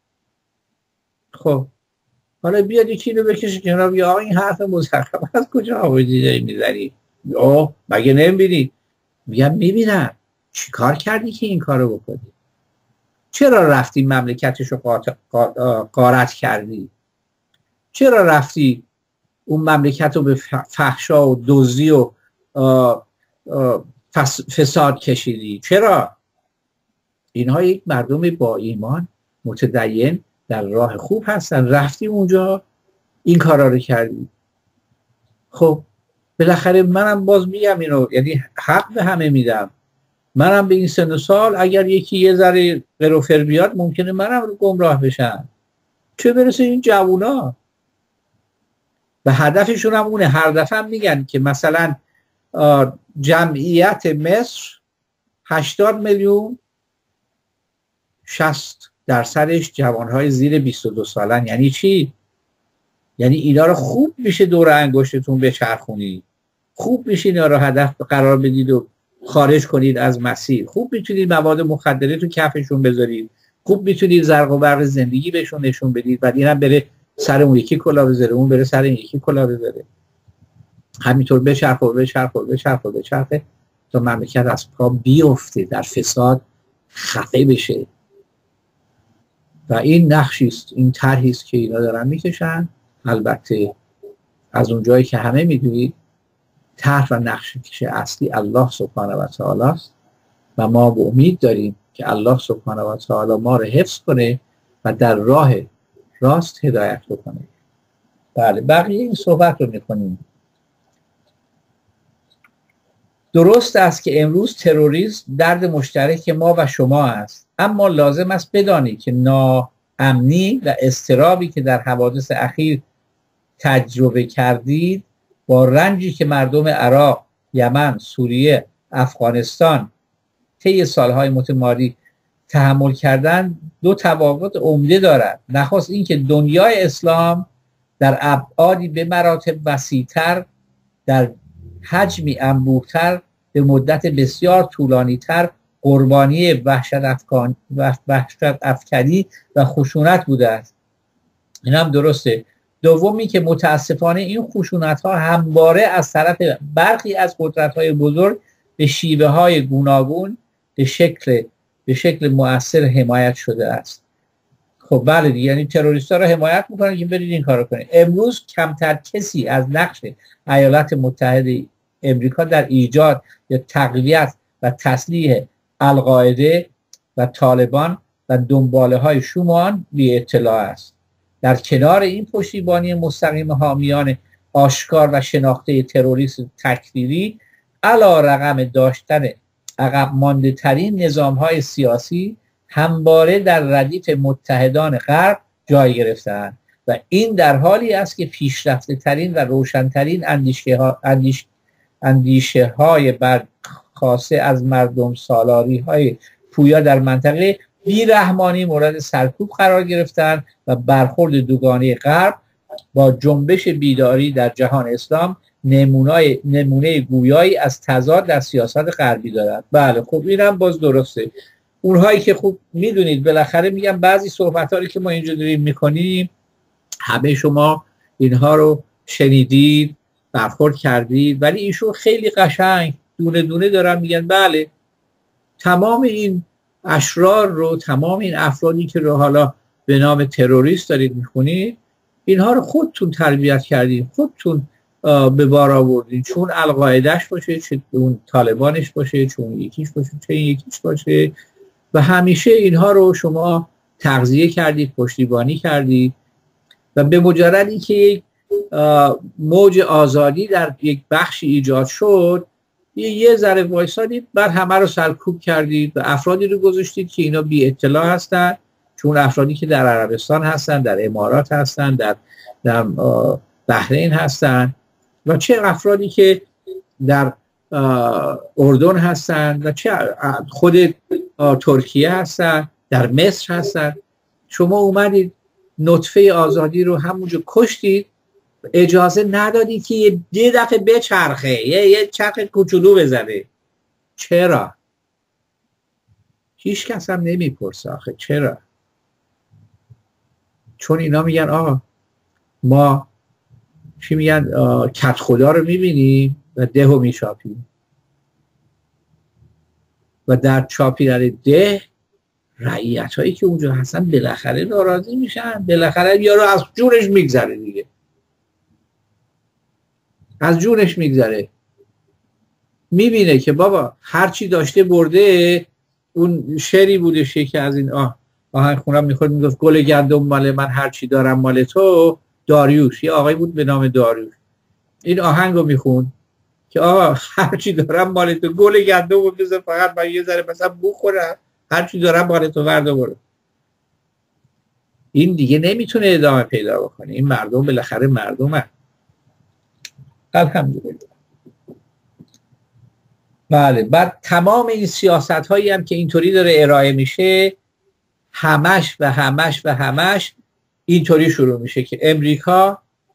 خب حالا بیاد یکی رو بکشه کنار بیا آقا این حرف مزخرف از کجا آوردی داری میزنی؟ اوه مگه نمیبینی؟ میگم میبینم. چی کار کردی که این کارو بکنی؟ چرا رفتی مملکتشو غارت کردی؟ چرا رفتی اون مملکت رو به فحشا و دزدی و آه آه فساد کشیدی؟ چرا؟ اینها یک مردم با ایمان متدین در راه خوب هستن، رفتی اونجا این کارا رو کردی. خب بالاخره منم باز میگم اینو، یعنی حق به همه میدم. منم به این سن و سال اگر یکی یه ذره قروفر بیاد ممکنه منم رو گمراه بشم، چه برسه این جوونا. و هدفشون هم اونه. هر دفعه هم میگن که مثلا جمعیت مصر هشتاد میلیون، شصت درصدش جوانهای زیر بیست و دو سالن. یعنی چی؟ یعنی اینا رو خوب میشه دور انگشتتون بچرخونید، خوب میشه اینا رو هدف قرار بدید و خارج کنید از مسیر، خوب میتونید مواد مخدره تو کفشون بذارید، خوب میتونید زرق و برق زندگی بهشون نشون بدید، بعد اینم بره سر اون یکی کلا بذاره، اون بره سر این یکی کلا بذاره، همینطور بچرخه و بچرخه و بچرخه و بچرخه تا مملکت از پا بیفته، در فساد خفه بشه. و این نقشی است، این طرحی است که اینا دارن میکشن. البته از اون جایی که همه میدونید طرح و نقش کش اصلی الله سبحانه و تعالی است و ما به امید داریم که الله سبحانه و تعالی ما رو حفظ کنه و در راه راست هدایت بکنه. بله، بقیه این صحبت رو میکنیم. درست است که امروز تروریسم درد مشترک ما و شما است، اما لازم است بدانید که ناامنی و اضطرابی که در حوادث اخیر تجربه کردید با رنجی که مردم عراق، یمن، سوریه، افغانستان طی سالهای متمادی تحمل کردن دو تفاوت عمده دارد. نخست اینکه دنیای اسلام در ابعادی به مراتب وسیع‌تر، در حجمی انبوه‌تر، به مدت بسیار طولانی‌تر قربانی وحشت افکان وحشت افکنی و خشونت بوده است. این هم درسته. دومی که متاسفانه این خشونت‌ها همواره از طرف برخی از قدرت‌های بزرگ به شیوه‌های گوناگون به شکل به شکل مؤثر حمایت شده است. خب بله دیگه، یعنی تروریست‌ها رو حمایت می‌کنن که برید این کارو کنید. امروز کمتر کسی از نقش ایالات متحده امریکا در ایجاد یا تقویت و تسلیح القاعده و طالبان و دنباله‌های شومان بی اطلاع است. در کنار این پشتیبانی مستقیم حامیان آشکار و شناخته تروریسم تکفیری، علی رغم داشتن عقب مانده ترین نظام های سیاسی، همواره در ردیف متحدان غرب جای گرفتند و این در حالی است که پیشرفته ترین و روشنترین اندیشه, ها، اندیش، اندیشه های برخاسته از مردم سالاری های پویا در منطقه بی‌رحمانی مورد سرکوب قرار گرفتند و برخورد دوگانه غرب با جنبش بیداری در جهان اسلام نمونه نمونه گویایی از تضاد در سیاست غربی دارد. بله خب اینم باز درسته. اونهایی که خوب میدونید بالاخره میگم بعضی صحبت‌هایی که ما اینجا داریم میکنیم همه شما اینها رو شنیدید، برخورد کردید، ولی ایشون خیلی قشنگ دونه دونه دارن میگن بله تمام این اشرار رو، تمام این افرادی که رو حالا به نام تروریست دارید میخونید، اینها رو خودتون تربیت کردید، خودتون به بار آوردید، چون القاعدهش باشه، چه اون طالبانش باشه، چون یکیش باشه، چه یکیش باشه، و همیشه اینها رو شما تغذیه کردید، پشتیبانی کردید و به مجردی که یک موج آزادی در یک بخشی ایجاد شد، یه ذره وایسادید، بعد همه رو سرکوب کردید و افرادی رو گذاشتید که اینا بی اطلاع هستن، چون افرادی که در عربستان هستن، در امارات هستن، در در بحرین هستن و چه افرادی که در اردن هستن و چه خود ترکیه هستن، در مصر هستن. شما اومدید نطفه آزادی رو همونجا کشتید، اجازه ندادید که یه دفعه بچرخه، یه یه چرخ کوچولو بزنه. چرا؟ هیچ کس هم نمیپرسه آخه چرا؟ چون اینا میگن آقا ما چی میگن کت خدا رو میبینیم و ده رو میچاپیم و در چاپیدن ده رعیت هایی که اونجا هستن بالاخره ناراضی میشن، بالاخره یارو از جونش میگذره دیگه، از جونش میگذره، میبینه که بابا هرچی داشته برده. اون شعری بودش که از این آه آهنگ خونم میخورد، میگفت گل گندم مال من هرچی دارم مال تو. داریوش، یه آقای بود به نام داریوش، این آهنگ رو میخوند که آقا هرچی دارم مال تو، گل گندم رو بذار فقط من یه ذره مثلا بخورم، هرچی دارم مال تو ورده برو. این دیگه نمیتونه ادامه پیدا بکنه. این مردم بالاخره مردمه. الحمدلله. بله، بعد تمام این سیاست هایی هم که اینطوری داره ارائه میشه، همش و همش و همش اینطوری شروع میشه که امریکا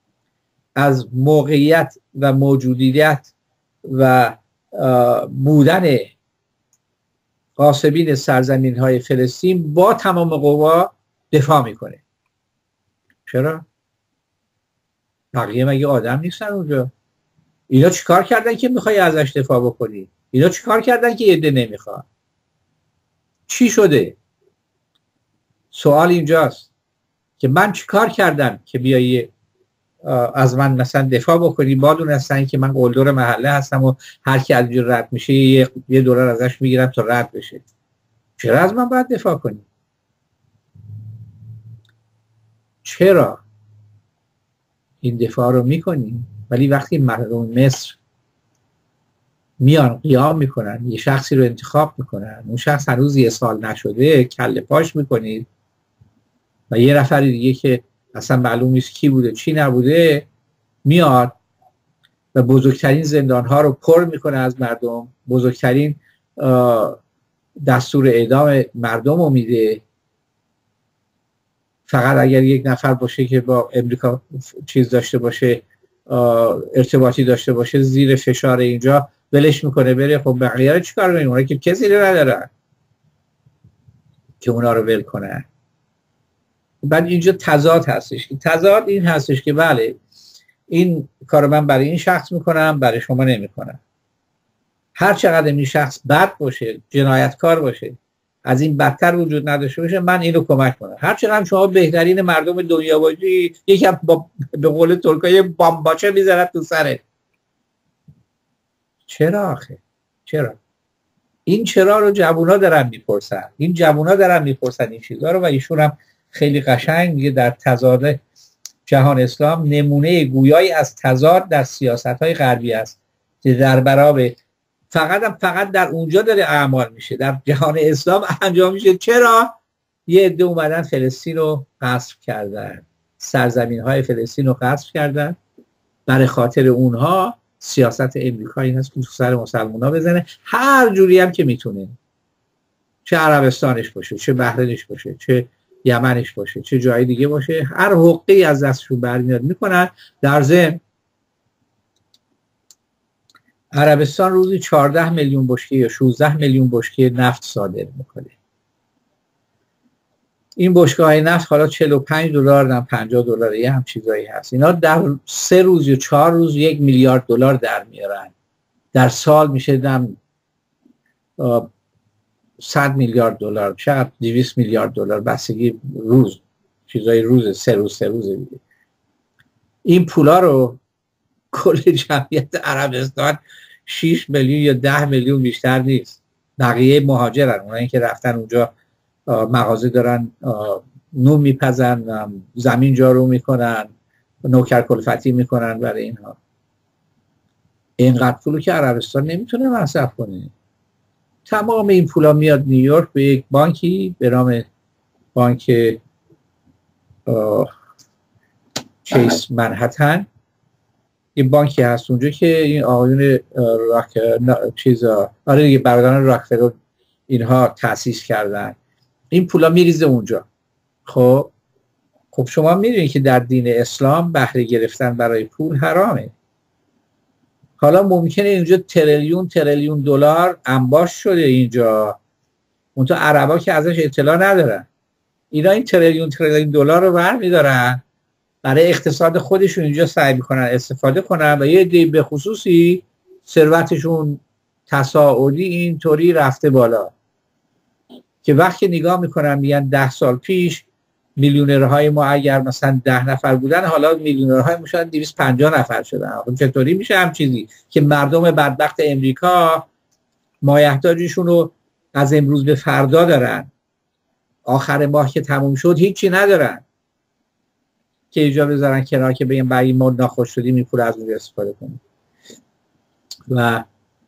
از موقعیت و موجودیت و بودن غاصبین سرزمین های فلسطین با تمام قوا دفاع میکنه. چرا؟ بقیه مگه آدم نیستن اونجا؟ اینا چیکار کردن که میخوای ازش دفاع بکنی؟ اینا چیکار کردن که عده نمیخواد؟ چی شده؟ سوال اینجاست که من چیکار کردم که بیایی از من مثلا دفاع بکنی، با دونستن که من قلدر محله هستم و هر کی از اینجا رد میشه یه, یه دلار ازش میگیرم تا رد بشه. چرا از من باید دفاع کنی؟ چرا این دفاع رو میکنی؟ ولی وقتی مردم مصر میان قیام میکنن، یه شخصی رو انتخاب میکنن، اون شخص هنوز یه سال نشده، کله پاش میکنید و یه نفر دیگه که اصلا معلوم نیست کی بوده چی نبوده میاد و بزرگترین زندانها رو پر میکنه از مردم، بزرگترین دستور اعدام مردم رو میده. فقط اگر یک نفر باشه که با امریکا چیز داشته باشه، ارتباطی داشته باشه، زیر فشار اینجا ولش میکنه بره. خب بقیه رو چیکار کنیم؟ اونها که کسی رو ندارن که اونا رو ول کنه. بعد اینجا تضاد هستش. تضاد این هستش که بله این کار من برای این شخص میکنم، برای شما نمیکنم. هر چقدر این شخص بد باشه، جنایتکار باشه، از این بدتر وجود نداشته باشه، من اینو کمک کنم. هر چقدر شما بهترین مردم دنیا باشی، یکم با به قول ترکای بامباچه میذارد تو سرت. چرا آخه؟ چرا؟ این چرا رو جوونا دارن میپرسن. این جوونا دارن میپرسن این چیزا رو و ایشون هم خیلی قشنگ میگه در تضاد جهان اسلام نمونه گویایی از تضاد در سیاست‌های غربی است که در برابر فقط هم فقط در اونجا داره اعمال میشه، در جهان اسلام انجام میشه. چرا؟ یه عده اومدن فلسطین رو غصب کردن، سرزمین‌های فلسطین رو غصب کردن. برای خاطر اونها سیاست امریکا این هست که تو سر مسلمان‌ها بزنه هر جوری هم که میتونه، چه عربستانش باشه، چه بحرینش باشه، چه یمنش باشه، چه جای دیگه باشه، هر حقی از دستشون برمیاد میکنن. در ضمن عربستان روزی چهارده میلیون بشکه یا شانزده میلیون بشکه نفت صادر میکنه. این بشکه‌های نفت حالا چهل و پنج دلار نه پنجاه دلار یه هم چیزایی هست. اینا در سه روز یا چهار روز یک میلیارد دلار در میارن. در سال میشه دم صد میلیارد دلار، شاید دویست میلیارد دلار، بستگی روز، چیزای روز، سه روز سه روز دیگه. این پولا رو کل جمعیت عربستان شش میلیون یا ده میلیون بیشتر نیست. بقیه مهاجرن، اونایی که رفتن اونجا مغازه دارن، نون میپزن، زمین جارو میکنن، نوکر کلفتی میکنن برای اینها. اینقدر پولو که عربستان نمیتونه مصرف کنه. تمام این پولا میاد نیویورک به یک بانکی به نام بانک چیس منهتن. این بانکی هست اونجا که این آقایون راک چیزا آره دیگه برادران راکفلر اینها تأسیس کردن. این پولا میریزه اونجا. خب خب شما میدونید که در دین اسلام بهره گرفتن برای پول حرامه. حالا ممکنه اینجا تریلیون تریلیون دلار انباش شده اینجا، اون تو عربا که ازش اطلاع ندارن. اینا این تریلیون تریلیون دلار رو برمیدارن برای اقتصاد خودشون اینجا سعی میکنن استفاده کنن و یه دی به خصوصی ثروتشون تصاعدی اینطوری رفته بالا که وقتی نگاه میکنن میگن ده سال پیش میلیونرهای ما اگر مثلا ده نفر بودن حالا میلیونرهای ما شاید دویست و پنجاه نفر شدن. چطوری میشه هم چیزی که مردم بدبخت امریکا مایحتاجشون رو از امروز به فردا دارن، آخر ماه که تموم شد هیچی ندارن که اینجا بذارن کنار که بگیم برای ما ناخوش شدیم این پول از اون استفاده کنیم. و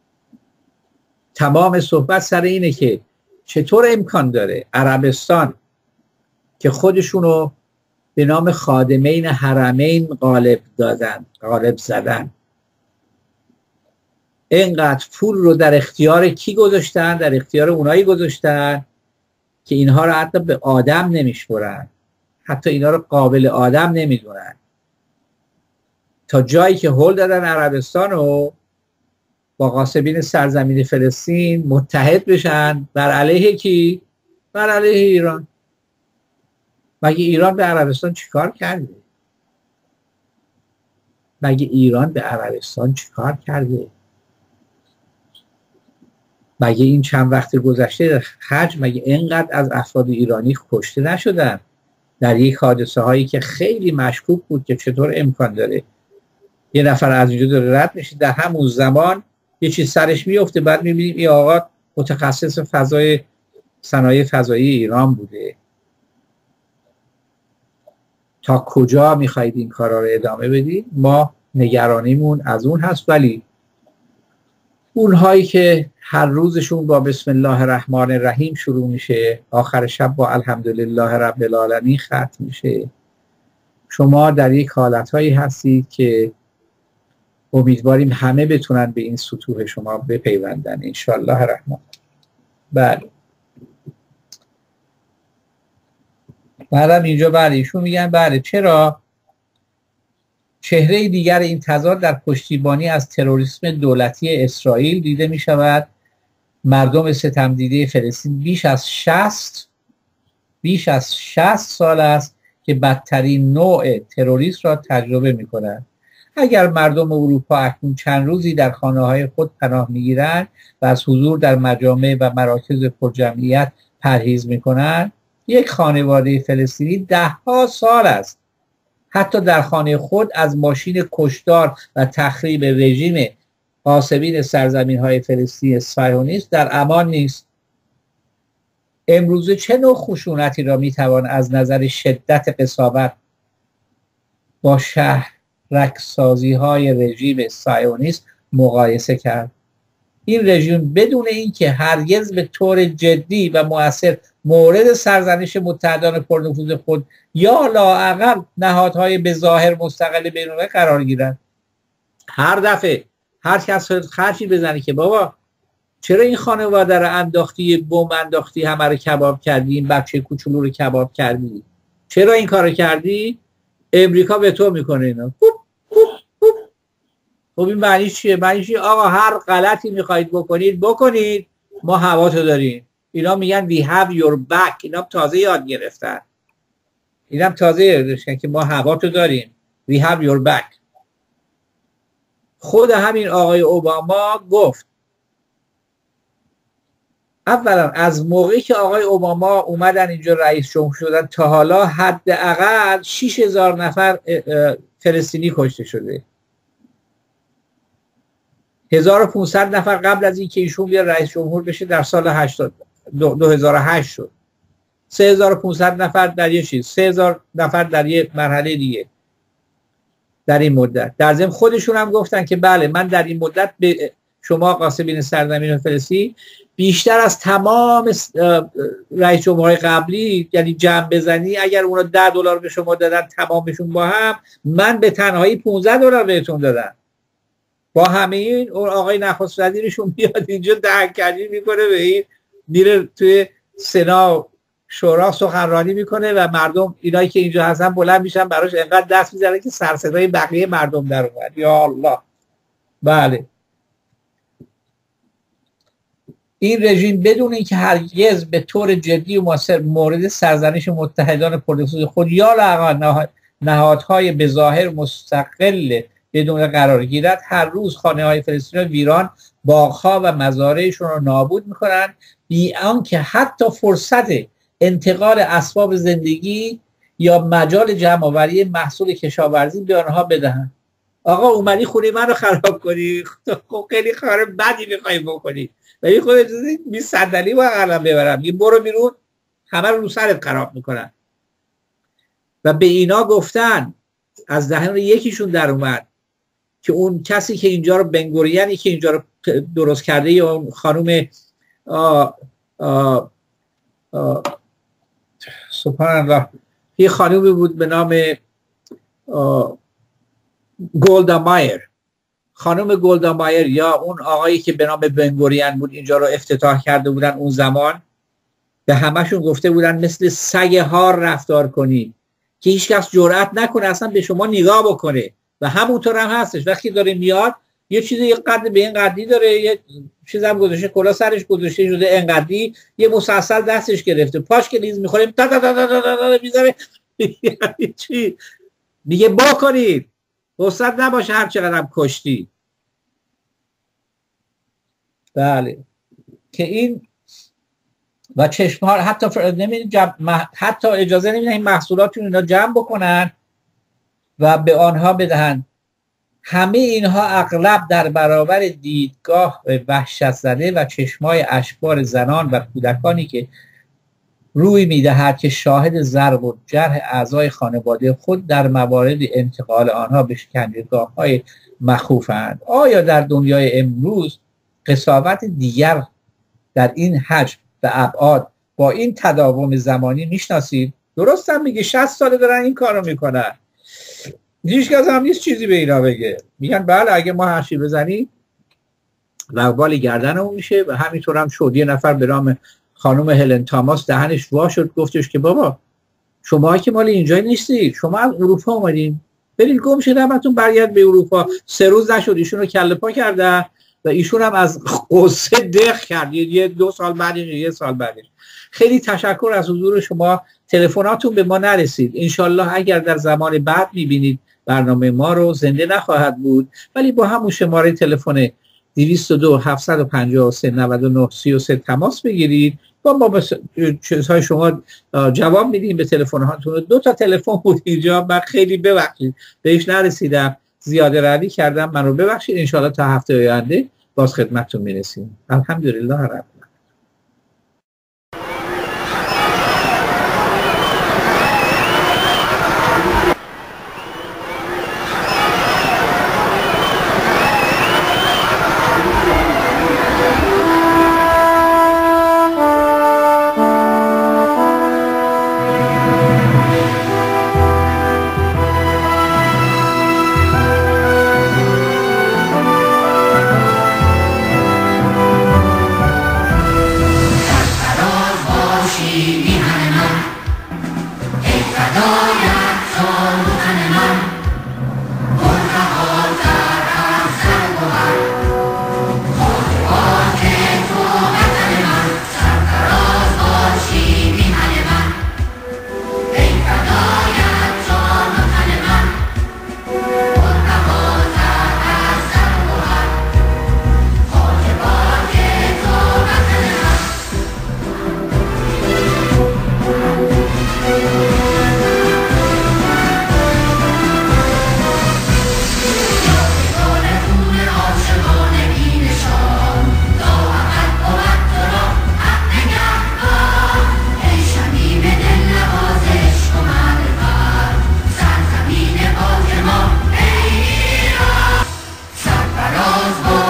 تمام صحبت سر اینه که چطور امکان داره عربستان که خودشونو به نام خادمین حرمین غالب دادن، غالب زدن، اینقدر پول رو در اختیار کی گذاشتن؟ در اختیار اونایی گذاشتن که اینها رو حتی به آدم نمیشمرن، حتی اینا رو قابل آدم نمیدونن. تا جایی که هول دادن عربستان رو با غاصبین سرزمین فلسطین متحد بشن بر علیه کی؟ بر علیه ایران. مگه ایران به عربستان چیکار کرده؟ مگه ایران به عربستان چیکار کرده؟ مگه این چند وقت گذشته حج مگه اینقدر از افراد ایرانی کشته نشدن در یک حادثه هایی که خیلی مشکوک بود که چطور امکان داره یه نفر از اینجا داره رد میشه در همون زمان یه چیز سرش میفته، بعد میبینیم این آقا متخصص فضای صنایع فضایی ایران بوده. تا کجا میخواید این کارا رو ادامه بدید؟ ما نگرانیمون از اون هست، ولی اونهایی که هر روزشون با بسم الله الرحمن الرحیم شروع میشه، آخر شب با الحمدلله رب العالمین ختم میشه، شما در یک حالتهایی هستید که امیدواریم همه بتونن به این سطوح شما بپیوندن انشالله الرحمن. بله بعدم اینجا بله ایشون میگن بله چرا چهره دیگر این تضاد در پشتیبانی از تروریسم دولتی اسرائیل دیده می شود. مردم ستمدیده فلسطین بیش از شصت بیش از شصت سال است که بدترین نوع تروریسم را تجربه می کنند. اگر مردم اروپا اکنون چند روزی در خانه‌های خود پناه می‌گیرند و از حضور در مجامع و مراکز پرجمعیت پرهیز می‌کنند، یک خانواده فلسطینی ده ها سال است حتی در خانه خود از ماشین کشتار و تخریب رژیم غاصبین سرزمین‌های فلسطین صهیونیست در امان نیست. امروزه چه نوع خشونتی را می‌توان از نظر شدت قساوت با شهرک‌سازی‌های رژیم صهیونیست مقایسه کرد؟ این رژیم بدون اینکه هرگز به طور جدی و مؤثر مورد سرزنش متحدان پرنفوذ خود یا لااقل نهادهای به ظاهر مستقل بین‌المللی قرار گیرند، هر دفعه هر کس خرچی بزنه که بابا چرا این خانواده رو انداختی، بمب انداختی، همه رو کباب کردی، این بچه کوچولو رو کباب کردی، چرا این کارو کردی؟ امریکا به تو میکنه اینا. خب این معنی چیه؟ معنی چیه؟ آقا هر غلطی میخواید بکنید بکنید، ما هواتو داریم. اینا میگن we have your back. اینا تازه یاد گرفتن، اینا تازه یاد گرفتن که ما هواتو داریم. we have your back. خود همین آقای اوباما گفت، اولا از موقعی که آقای اوباما اومدن اینجا رئیس جمهور شدن تا حالا حداقل شش هزار نفر فلسطینی کشته شده. هزار و پانصد نفر قبل از اینکه ایشون بیا رئیس جمهور بشه در سال هشتاد دو هزار و هشت شد. سه هزار و پانصد نفر در یه چیز، سه هزار نفر در یه مرحله دیگه در این مدت. در ضمن خودشون هم گفتن که بله من در این مدت به شما غاصبین سرزمین فلسطین بیشتر از تمام رئیس جمهورهای قبلی یعنی جمع بزنی اگر اونا ده دلار به شما دادن تمامشون با هم، من به تنهایی پانزده دلار بهتون دادم. با همه این اون آقای نخست وزیرشون میاد اینجا دهن‌کجی میکنه به این، میره توی سنا شورا سخنرانی میکنه و مردم اینایی که اینجا هستن بلند میشن براش انقدر دست میزنن که سر صدای بقیه مردم در اومد. یا الله. بله این رژیم بدون اینکه هرگز به طور جدی و مؤثر مورد سرزنش متحدان پرنفوذ خود یا لااقل نهادهای به ظاهر مستقل بدون قرار گیرد، هر روز خانه های فلسطینی ویران، باغ‌ها و مزارعشون رو نابود میکنن بی آنکه حتی فرصت انتقال اسباب زندگی یا مجال جمع‌آوری محصول کشاورزی به آنها بدهند. آقا اومدی خونه من رو خراب کنی، خب خیلی کار بدی میخوای بکنی، ولی خودت بی صندلی با قلم ببرم یه برو بیرون، همه رو رو سرت خراب میکنن. و به اینا گفتن، از دهن یکیشون در اومد که اون کسی که اینجا رو بنگوریانی که اینجا رو درست کرده یا خانوم آه آه آه سبحان الله یه خانومی بود به نام گولدا مایر، خانم گولدا مایر یا اون آقایی که به نام بنگوریان بود اینجا رو افتتاح کرده بودن اون زمان، به همشون گفته بودن مثل سگ ها رفتار کنید که هیچ کس جرئت نکنه اصلا به شما نگاه بکنه، و همونطور هم هستش. وقتی داره میاد یه چیزی یه قد به این قدی داره، یه چیزم گذاشته کلا سرش گذاشته شده انقدی، یه مسلسل دستش گرفته، پاش که لیز میخوره تا تا تا تا تا تا میذاره. یعنی چی؟ میگه با کنید حسد نباشه هر چقدرم کشتی. بله که این و چشم ها حتی فر... نمیدین جمع... حتی اجازه نمیدن این محصولاتون اینا جمع بکنن و به آنها بدهن. همه اینها اغلب در برابر دیدگاه وحشت زده و چشمای اشبار زنان و کودکانی که روی میدهد که شاهد ضرب و جرح اعضای خانواده خود در موارد انتقال آنها به شکنجهگاه های مخوفند. آیا در دنیای امروز قساوت دیگر در این حجم و ابعاد با این تداوم زمانی میشناسید؟ درست هم میگه شصت ساله دارن این کارو میکنن، هیچ کس هم نیست چیزی به اینا بگه. میگن بله اگه ما هرچی بزنیم وبال گردنمون میشه. و همینطور هم شد. یه نفر به نام خانم هلن تاماس دهنش وا شد گفتش که بابا شما که مال اینجا نیستید، شما از اروپا اومدین، برید گم شید همتون برگرد به اروپا. سه روز نشد ایشون رو کله پا کردن و ایشون هم از قصه دق کرد. یه دو سال بعدش یه سال بعدش. خیلی تشکر از حضور شما. تلفناتون به ما نرسید. انشالله اگر در زمان بعد میبینید برنامه ما رو زنده نخواهد بود، ولی با همون شماره تلفن دویست و دو هفتصد و پنجاه و سه نود و نه سی و سه تماس بگیرید. با ما چیزهای شما جواب میدیم به تلفن هاتون. دو تا تلفن بود اینجا، من خیلی ببخشید بهش نرسیدم، زیاده روی کردم، من رو ببخشید. انشالله تا هفته آینده باز خدمتتون میرسیم. الحمدلله رب.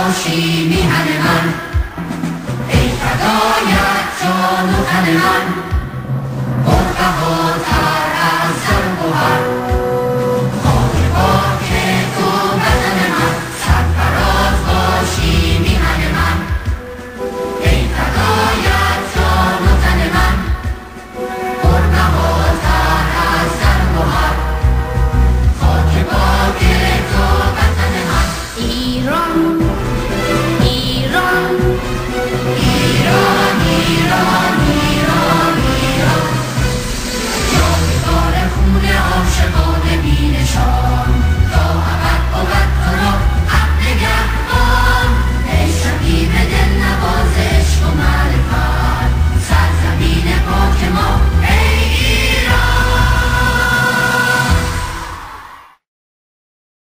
میهن من ای فدایت جان و تن من.